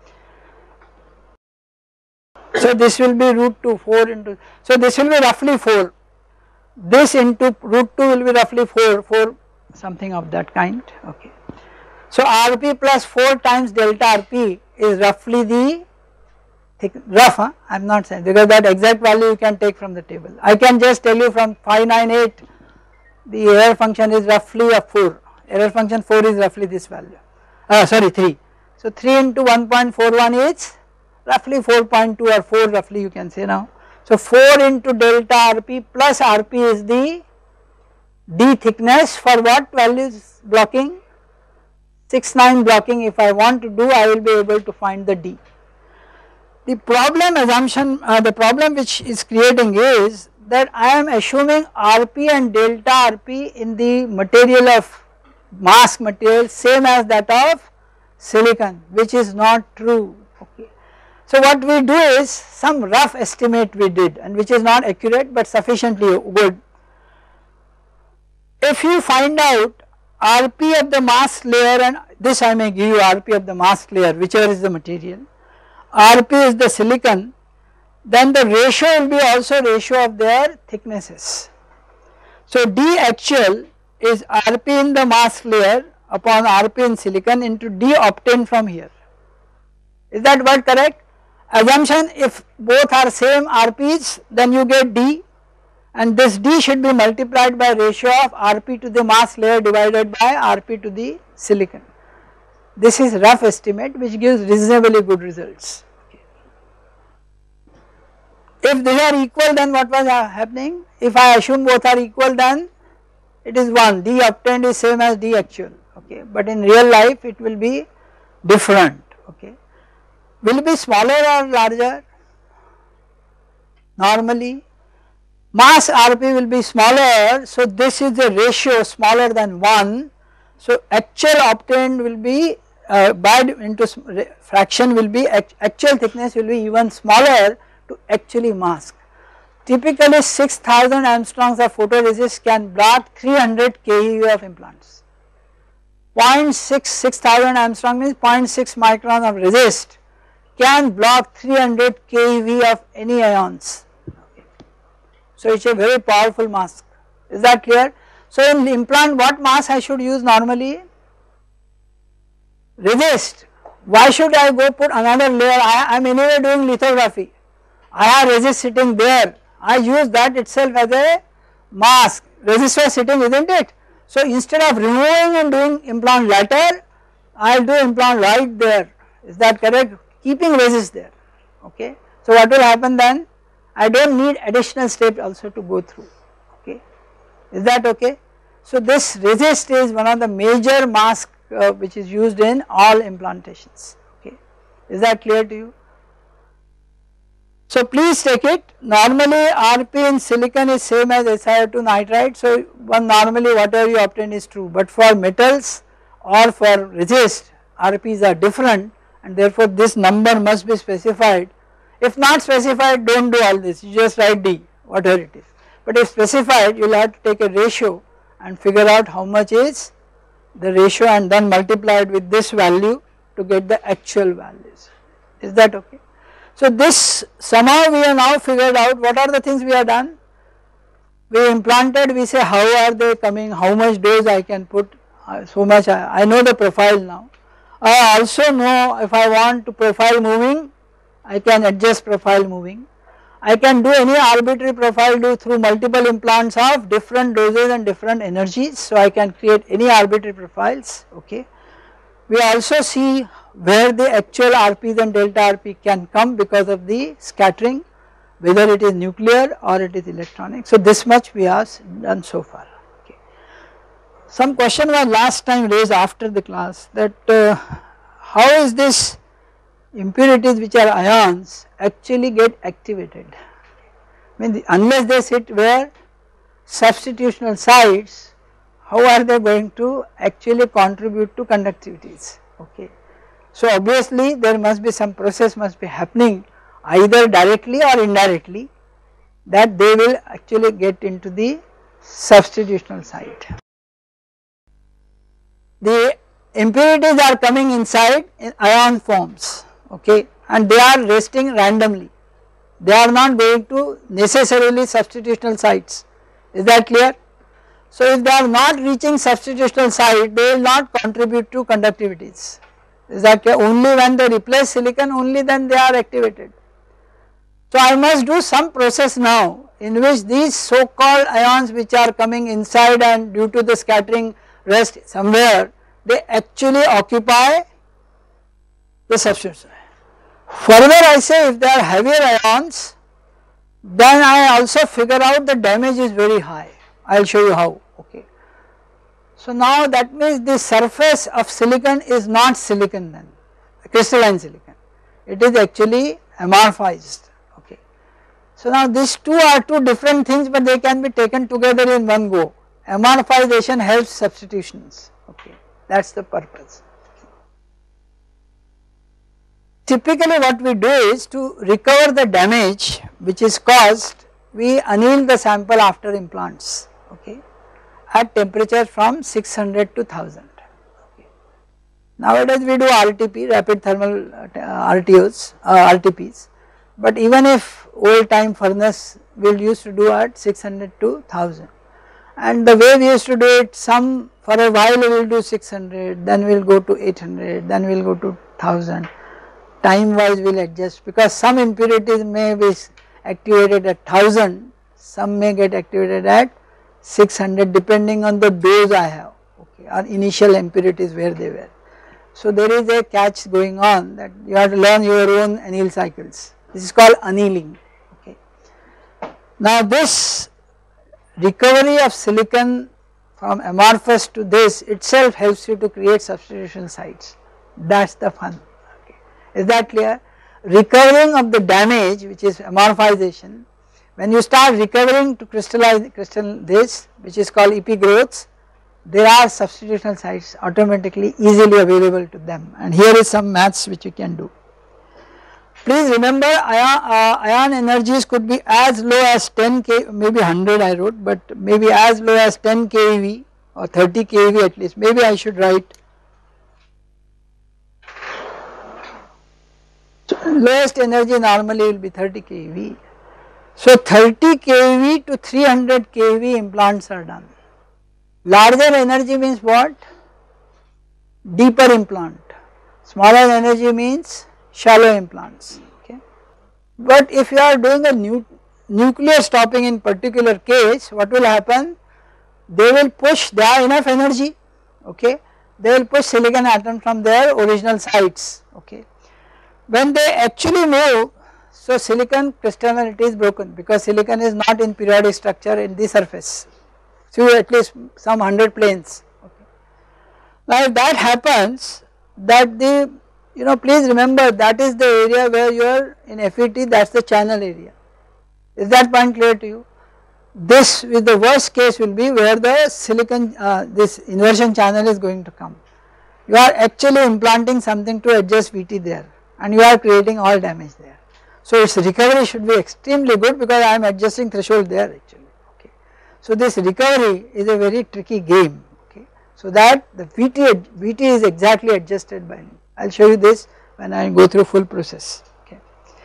So this will be root two, four into, so this will be roughly four. This into root two will be roughly four, four something of that kind, okay. So R P plus four times delta R P is roughly the thick, rough, huh? I am not saying, because that exact value you can take from the table. I can just tell you from five ninety-eight the error function is roughly a four, error function four is roughly this value, uh, sorry three. So three into one point four one is roughly four point two or four roughly you can say now. So four into delta R P plus R P is the D thickness for what values blocking? six nine blocking. If I want to do, I will be able to find the D. The problem assumption, uh, the problem which is creating is that I am assuming R P and delta R P in the material of mask material same as that of silicon, which is not true, okay. So what we do is some rough estimate we did, and which is not accurate but sufficiently good. If you find out R P of the mask layer, and this I may give you R P of the mask layer whichever is the material, R P is the silicon, then the ratio will be also ratio of their thicknesses. So D actual is R P in the mask layer upon R P in silicon into D obtained from here. Is that word correct? Assumption, if both are same R Ps, then you get D, and this D should be multiplied by ratio of R P to the mask layer divided by R P to the silicon. This is rough estimate which gives reasonably good results. Okay. If they are equal, then what was happening? If I assume both are equal, then it is one, D obtained is same as D actual, okay, but in real life it will be different, okay. Will it be smaller or larger? Normally mass R P will be smaller, so this is the ratio smaller than one, so actual obtained will be uh, bad into fraction will be act actual thickness will be even smaller to actually mask. Typically six thousand angstroms of photoresist can block three hundred K E V of implants. zero point six, six thousand angstrom means zero point six micron of resist can block three hundred K E V of any ions. So it is a very powerful mask, is that clear? So in the implant what mask I should use normally? Resist. Why should I go put another layer? I am anyway doing lithography. I have resist sitting there. I use that itself as a mask. Resistor sitting, isn't it? So instead of removing and doing implant later, I will do implant right there. Is that correct? Keeping resist there. Okay. So what will happen then? I do not need additional step also to go through. Okay. Is that okay? So this resist is one of the major mask uh, which is used in all implantations. Okay. Is that clear to you? So please take it, normally R P in silicon is same as S i O two nitride, so one normally whatever you obtain is true, but for metals or for resist R Ps are different and therefore this number must be specified. If not specified, do not do all this, you just write D whatever it is, but if specified you will have to take a ratio and figure out how much is the ratio and then multiply it with this value to get the actual values. Is that okay? So this somehow we have now figured out what are the things we have done. We implanted, we say how are they coming, how much dose I can put, uh, so much I, I know the profile now. I also know if I want to profile moving, I can adjust profile moving. I can do any arbitrary profile do through multiple implants of different doses and different energies, so I can create any arbitrary profiles, okay. We also see where the actual R Ps and delta R P can come because of the scattering, whether it is nuclear or it is electronic. So this much we have done so far. Okay. Some question was last time raised after the class that uh, how is this impurities which are ions actually get activated. I mean the, unless they sit where substitutional sites, how are they going to actually contribute to conductivities, okay. So obviously there must be some process must be happening either directly or indirectly that they will actually get into the substitutional site. The impurities are coming inside in ion forms, okay, and they are resting randomly, they are not going to necessarily substitutional sites, is that clear? So if they are not reaching substitutional site, they will not contribute to conductivities, is that clear? Only when they replace silicon, only then they are activated. So I must do some process now in which these so called ions which are coming inside and due to the scattering rest somewhere, they actually occupy the substitution. Further I say if they are heavier ions, then I also figure out the damage is very high, I will show you how, okay. So now that means the surface of silicon is not silicon then, crystalline silicon, it is actually amorphized, okay. So now these two are two different things but they can be taken together in one go. Amorphization helps substitutions, okay, that is the purpose. Typically what we do is to recover the damage which is caused, we anneal the sample after implants, okay, at temperature from six hundred to one thousand. Okay. Nowadays we do R T P, rapid thermal uh, R T Os, uh, R T Ps, but even if old time furnace we used to do at six hundred to one thousand, and the way we used to do it, some for a while we will do six hundred, then we will go to eight hundred, then we will go to one thousand, time wise we will adjust because some impurities may be activated at one thousand, some may get activated at six hundred depending on the dose I have, okay, or initial impurities where they were. So there is a catch going on that you have to learn your own anneal cycles, this is called annealing, okay. Now this recovery of silicon from amorphous to this itself helps you to create substitution sites, that is the fun, okay. Is that clear? Recovering of the damage which is amorphization, when you start recovering to crystallize crystal this which is called epigrowths, there are substitutional sites automatically easily available to them, and here is some maths which you can do. Please remember ion, uh, ion energies could be as low as ten K, maybe one hundred I wrote, but maybe as low as ten keV or thirty keV at least, maybe I should write. Lowest energy normally will be thirty keV. So thirty keV to three hundred keV implants are done. Larger energy means what? Deeper implant. Smaller energy means shallow implants. Okay. But if you are doing a nu nuclear stopping in particular case, what will happen? They will push, they have enough energy, okay. They will push silicon atoms from their original sites, okay. When they actually move, so silicon crystallinity is broken because silicon is not in periodic structure in the surface. So at least some one hundred planes. Okay. Now if that happens, that the, you know, please remember that is the area where you are in F E T, that is the channel area. Is that point clear to you? This with the worst case will be where the silicon, uh, this inversion channel is going to come. You are actually implanting something to adjust V T there, and you are creating all damage there. So its recovery should be extremely good because I am adjusting threshold there actually. Okay. So this recovery is a very tricky game. Okay. So that the V T, V T is exactly adjusted by me. I will show you this when I go through full process. Okay.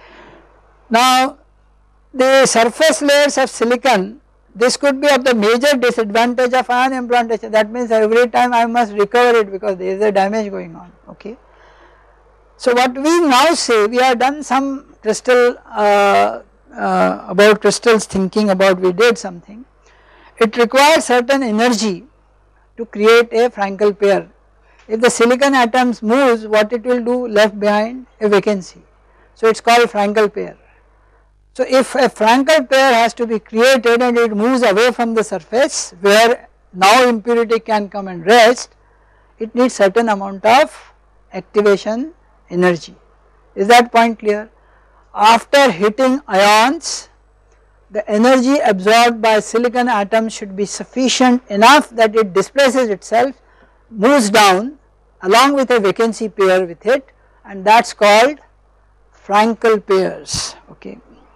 Now the surface layers of silicon, this could be of the major disadvantage of ion implantation. That means every time I must recover it because there is a damage going on. Okay. So what we now say, we have done some crystal uh, uh, about crystals, thinking about we did something. It requires certain energy to create a Frankel pair. If the silicon atoms moves, what it will do left behind? A vacancy. So it is called Frankel pair. So if a Frankel pair has to be created and it moves away from the surface where now impurity can come and rest, it needs certain amount of activation energy. Is that point clear? After hitting ions, the energy absorbed by silicon atoms should be sufficient enough that it displaces itself, moves down along with a vacancy pair with it, and that is called Frankel pairs. Okay.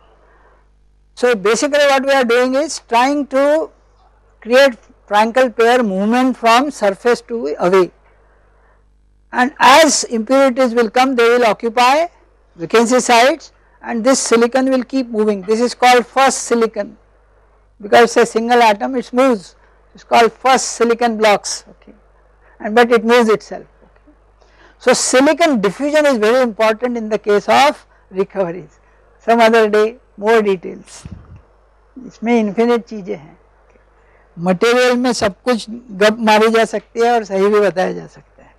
So basically what we are doing is trying to create Frankel pair movement from surface to away, and as impurities will come they will occupy vacancy sites and this silicon will keep moving. This is called first silicon because it is a single atom, it moves, it is called first silicon blocks, okay, and but it moves itself. Okay. So silicon diffusion is very important in the case of recoveries. Some other day more details, इसमें infinite चीजें हैं, material में सब कुछ गप मारी जा सकती है और सही भी बताया जा सकता है.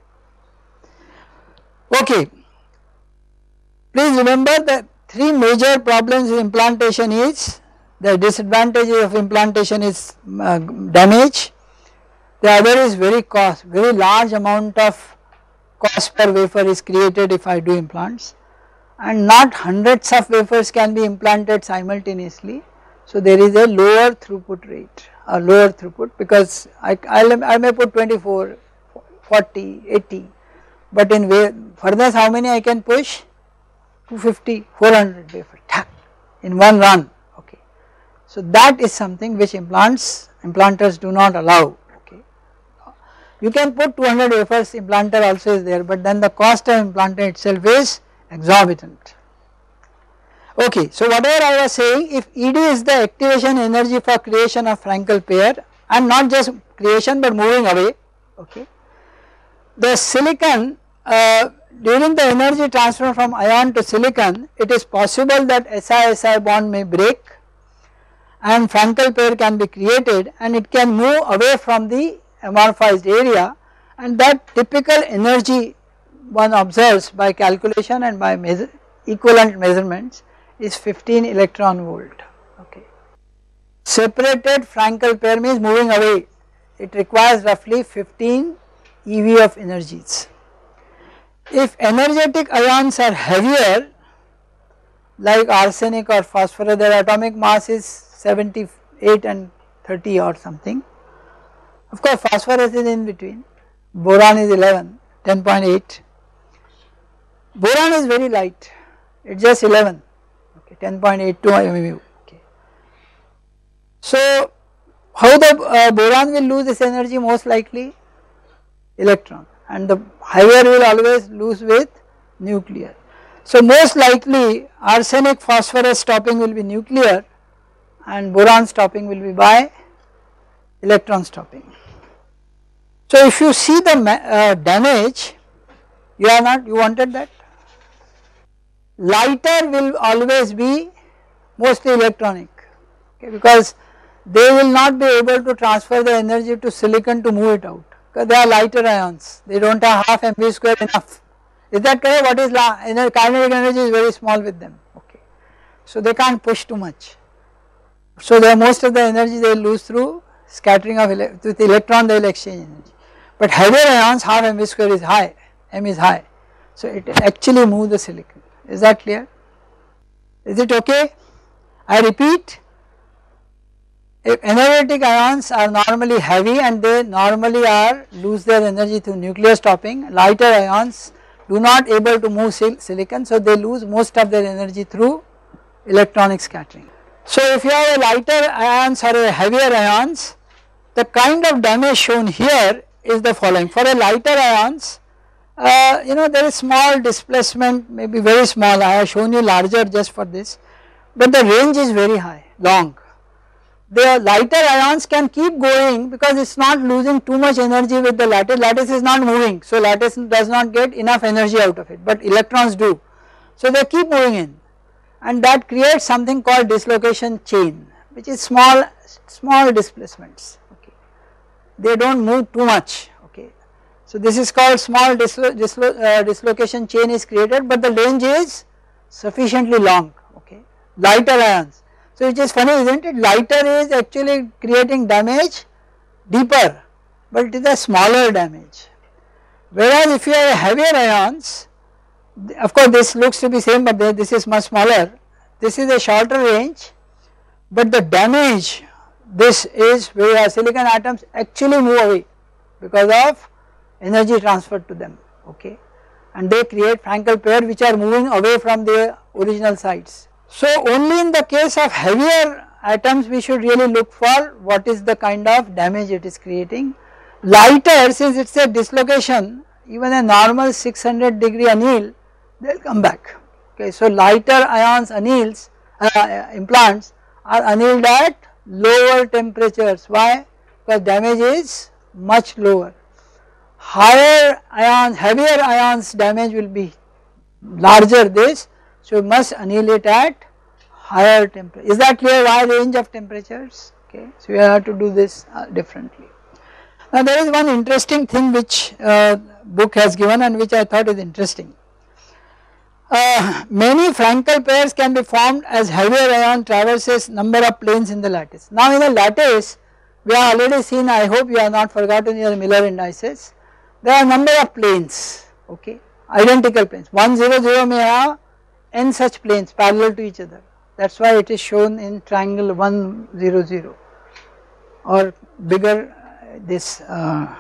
Okay, please remember the three major problems in implantation is the disadvantages of implantation is uh, damage, the other is very cost, very large amount of cost per wafer is created if I do implants, and not hundreds of wafers can be implanted simultaneously. So there is a lower throughput rate, a lower throughput because I, I'll, I may put twenty-four, forty, eighty, but in furnace how many I can push? two fifty, four hundred wafers in one run. Okay. So that is something which implants, implanters do not allow. Okay. You can put two hundred wafers, implanter also is there, but then the cost of implanter itself is exorbitant. Okay, so whatever I was saying, if E D is the activation energy for creation of Frankel pair and not just creation but moving away, okay, the silicon uh, during the energy transfer from ion to silicon, it is possible that S I S I bond may break and Frankel pair can be created and it can move away from the amorphized area, and that typical energy one observes by calculation and by measure, equivalent measurements is fifteen electron volt. Okay. Separated Frankel pair means moving away, it requires roughly fifteen E V of energies. If energetic ions are heavier like arsenic or phosphorus, their atomic mass is seventy-eight and thirty or something, Of course phosphorus is in between, boron is eleven, ten point eight. Boron is very light, it is just eleven, okay, ten point eight two M M U. Okay. So how the uh, boron will lose this energy? Most likely electron, and the heavier will always lose with nuclear. So most likely arsenic phosphorus stopping will be nuclear and boron stopping will be by electron stopping. So if you see the uh, damage, you are not, you wanted that? Lighter will always be mostly electronic, okay, because they will not be able to transfer the energy to silicon to move it out, because they are lighter ions, they do not have half M V square enough. Is that correct? What is la kinetic energy is very small with them, okay. So they can't push too much. So the most of the energy they will lose through scattering of ele with the electron they will exchange energy. But heavier ions half M V square is high, M is high, so it actually move the silicon. Is that clear? Is it okay? I repeat, if energetic ions are normally heavy and they normally are lose their energy through nuclear stopping, lighter ions do not able to move sil silicon, so they lose most of their energy through electronic scattering. So if you have a lighter ions or a heavier ions, the kind of damage shown here is the following. For a lighter ions, uh, you know, there is small displacement, maybe very small, I have shown you larger just for this, but the range is very high, long. The lighter ions can keep going because it is not losing too much energy with the lattice, lattice is not moving, so lattice does not get enough energy out of it, but electrons do. So they keep moving in, and that creates something called dislocation chain, which is small, small displacements, okay. They do not move too much, okay. So this is called small dislo dislo uh, dislocation chain is created, but the range is sufficiently long, okay, lighter ions. So it is funny, isn't it? Lighter is actually creating damage deeper, but it is a smaller damage. Whereas if you have heavier ions, of course this looks to be same, but this is much smaller. This is a shorter range, but the damage, this is where silicon atoms actually move away because of energy transferred to them, okay, and they create Frankel pair which are moving away from their original sites. So only in the case of heavier atoms we should really look for what is the kind of damage it is creating. Lighter, since it is a dislocation, even a normal six hundred degree anneal, they will come back, okay. So lighter ions anneals, uh, implants are annealed at lower temperatures. Why? Because damage is much lower. Higher ions, heavier ions damage will be larger this. So you must anneal it at higher temperature. Is that clear? Why range of temperatures? Okay, so you have to do this uh, differently. Now there is one interesting thing which uh, book has given and which I thought is interesting. Uh, many Frankel pairs can be formed as heavier ion traverses number of planes in the lattice. Now in a lattice we have already seen, I hope you have not forgotten your Miller indices, there are number of planes, okay, identical planes. one zero zero may have n such planes parallel to each other, that is why it is shown in triangle one zero zero or bigger uh, this. Uh,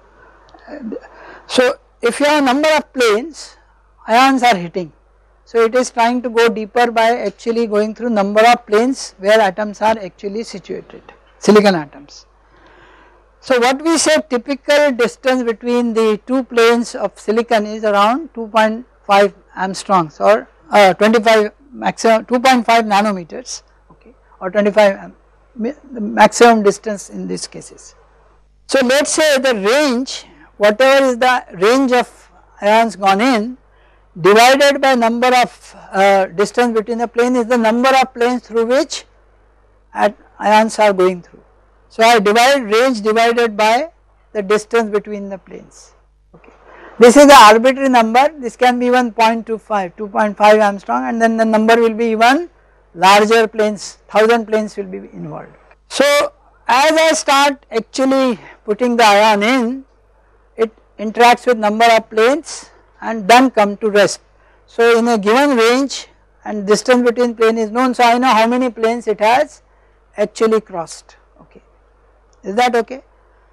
so if you have a number of planes, ions are hitting, so it is trying to go deeper by actually going through number of planes where atoms are actually situated, silicon atoms. So what we say typical distance between the two planes of silicon is around two point five angstroms or Uh, twenty-five maximum two point five nanometers, okay, or twenty-five um, the maximum distance in these cases. So let us say the range, whatever is the range of ions gone in, divided by number of uh, distance between the plane is the number of planes through which at ions are going through. So I divide range divided by the distance between the planes. This is the arbitrary number, this can be even zero point two five, two point five angstrom, and then the number will be even larger planes, thousand planes will be involved. So as I start actually putting the ion in, it interacts with number of planes and then come to rest. So in a given range and distance between plane is known, so I know how many planes it has actually crossed, okay. Is that okay?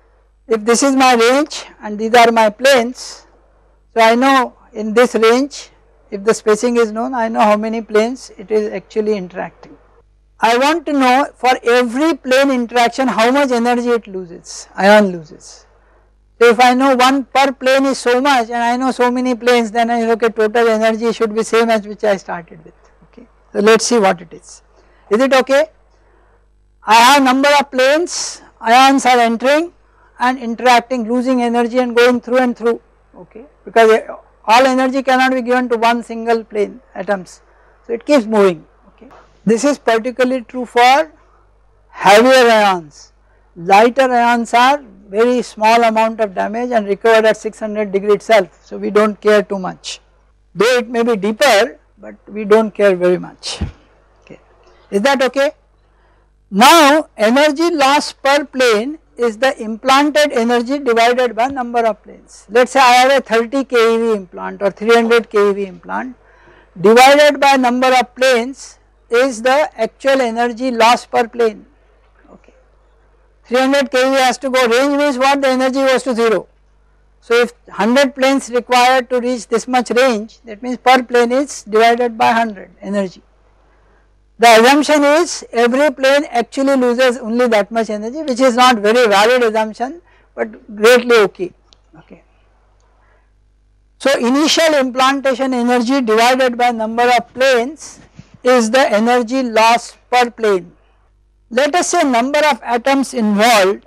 if this is my range and these are my planes, so I know in this range, if the spacing is known, I know how many planes it is actually interacting. I want to know for every plane interaction how much energy it loses, ion loses. So if I know one per plane is so much and I know so many planes, then I say okay, total energy should be same as which I started with, okay. So let us see what it is. Is it okay? I have number of planes, ions are entering and interacting, losing energy and going through and through, okay, because all energy cannot be given to one single plane atoms, so it keeps moving, okay. This is particularly true for heavier ions. Lighter ions are very small amount of damage and recovered at six hundred degree itself, so we do not care too much, though it may be deeper but we do not care very much, okay. Is that okay? Now energy loss per plane is the implanted energy divided by number of planes. Let us say I have a thirty K E V implant or three hundred K E V implant, divided by number of planes is the actual energy loss per plane, okay. three hundred K E V has to go, range means what, the energy goes to zero. So if one hundred planes required to reach this much range, that means per plane is divided by one hundred energy. The assumption is every plane actually loses only that much energy, which is not very valid assumption but greatly okay, okay. So initial implantation energy divided by number of planes is the energy loss per plane. Let us say number of atoms involved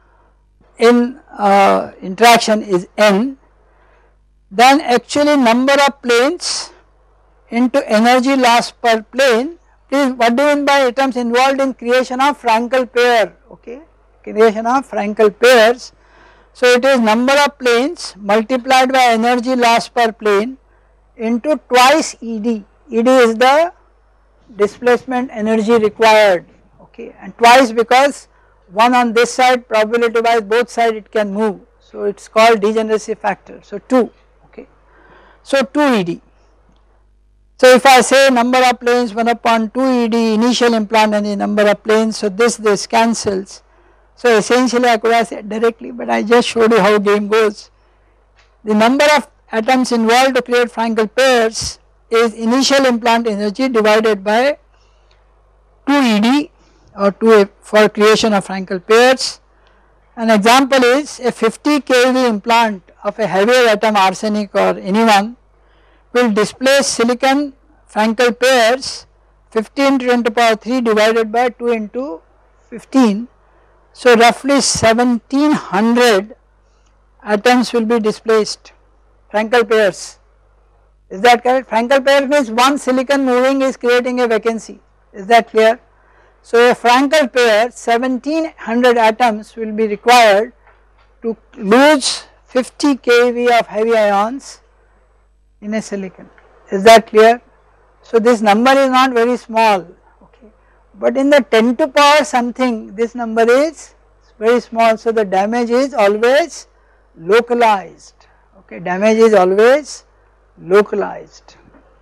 in uh, interaction is n, then actually number of planes into energy loss per plane. Please, what do you mean by atoms involved in creation of Frankel pair, okay, creation of Frankel pairs. So it is number of planes multiplied by energy loss per plane into twice E D, E D is the displacement energy required, okay, and twice because one on this side, probability wise both side it can move, so it is called degeneracy factor, so two, okay. So two E D. So if I say number of planes one upon two E D initial implant and the number of planes, so this this cancels. So essentially I could have said directly, but I just showed you how game goes. The number of atoms involved to create Frankel pairs is initial implant energy divided by two E D or two for creation of Frankel pairs. An example is a fifty K E V implant of a heavier atom, arsenic or anyone, will displace silicon Frankel pairs fifteen to ten to the power three divided by two into fifteen. So roughly seventeen hundred atoms will be displaced, Frankel pairs. Is that correct? Frankel pair means one silicon moving is creating a vacancy, is that clear? So a Frankel pair seventeen hundred atoms will be required to lose fifty K E V of heavy ions in a silicon, is that clear? So this number is not very small, okay, but in the ten to the power something this number is very small, so the damage is always localized, okay, damage is always localized.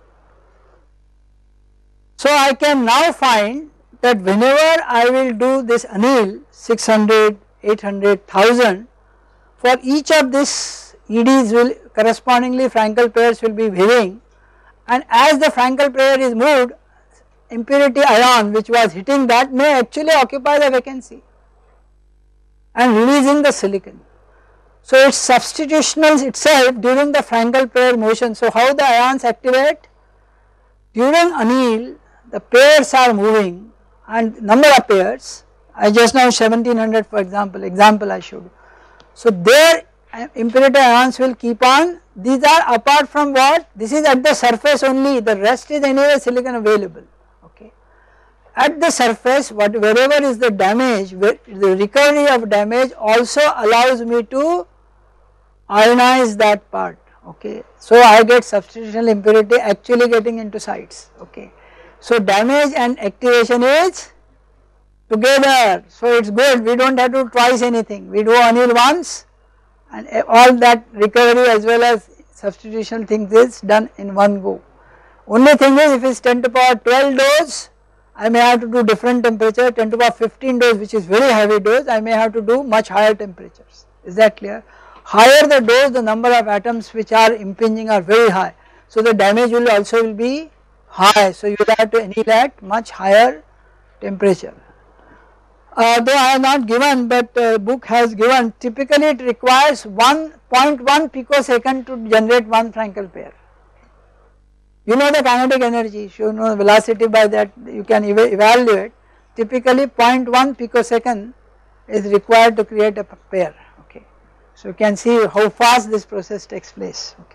So I can now find that whenever I will do this anneal six hundred, eight hundred, one thousand, for each of this E Ds will correspondingly Frankel pairs will be varying, and as the Frankel pair is moved, impurity ion which was hitting that may actually occupy the vacancy and releasing the silicon. So it is substitutional itself during the Frankel pair motion. So how the ions activate? During anneal the pairs are moving and number of pairs, I just now seventeen hundred for example, example I showed. So their impurity ions will keep on, these are apart from what, this is at the surface only, the rest is anyway silicon available, okay. At the surface what wherever is the damage, the recovery of damage also allows me to ionize that part, okay. So I get substitutional impurity actually getting into sites, okay. So damage and activation is together, so it is good, we do not have to do twice anything, we do anneal once and all that recovery as well as substitution things is done in one go. Only thing is if it is ten to the power twelve dose, I may have to do different temperature, ten to the power fifteen dose which is very heavy dose, I may have to do much higher temperatures, is that clear? Higher the dose, the number of atoms which are impinging are very high, so the damage will also will be high, so you will have to anneal at much higher temperature. Uh, though I have not given, but uh, book has given, typically it requires one point one picosecond to generate one Frankel pair. You know the kinetic energy, you know velocity, by that you can ev evaluate. Typically zero point one picosecond is required to create a pair, okay. So you can see how fast this process takes place, okay.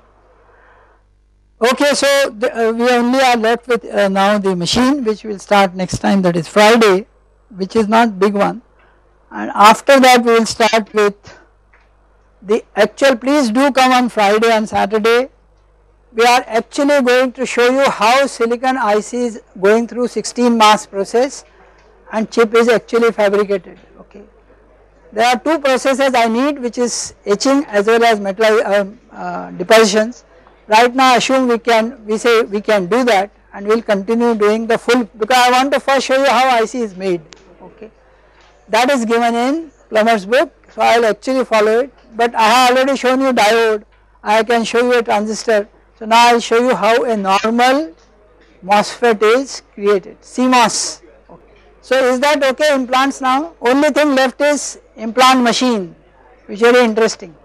Okay, so the, uh, we only are left with uh, now the machine, which will start next time, that is Friday, which is not big one, and after that we will start with the actual. Please do come on Friday and Saturday. We are actually going to show you how silicon I C is going through sixteen mass process and chip is actually fabricated, okay. There are two processes I need, which is etching as well as metal uh, uh, depositions. Right now assume we can, we say we can do that, and we will continue doing the full, because I want to first show you how I C is made, okay. That is given in Plummer's book, so I will actually follow it, but I have already shown you diode, I can show you a transistor. So now I will show you how a normal MOSFET is created, C MOS. Okay. So is that okay, implants now? Only thing left is implant machine, which is very interesting.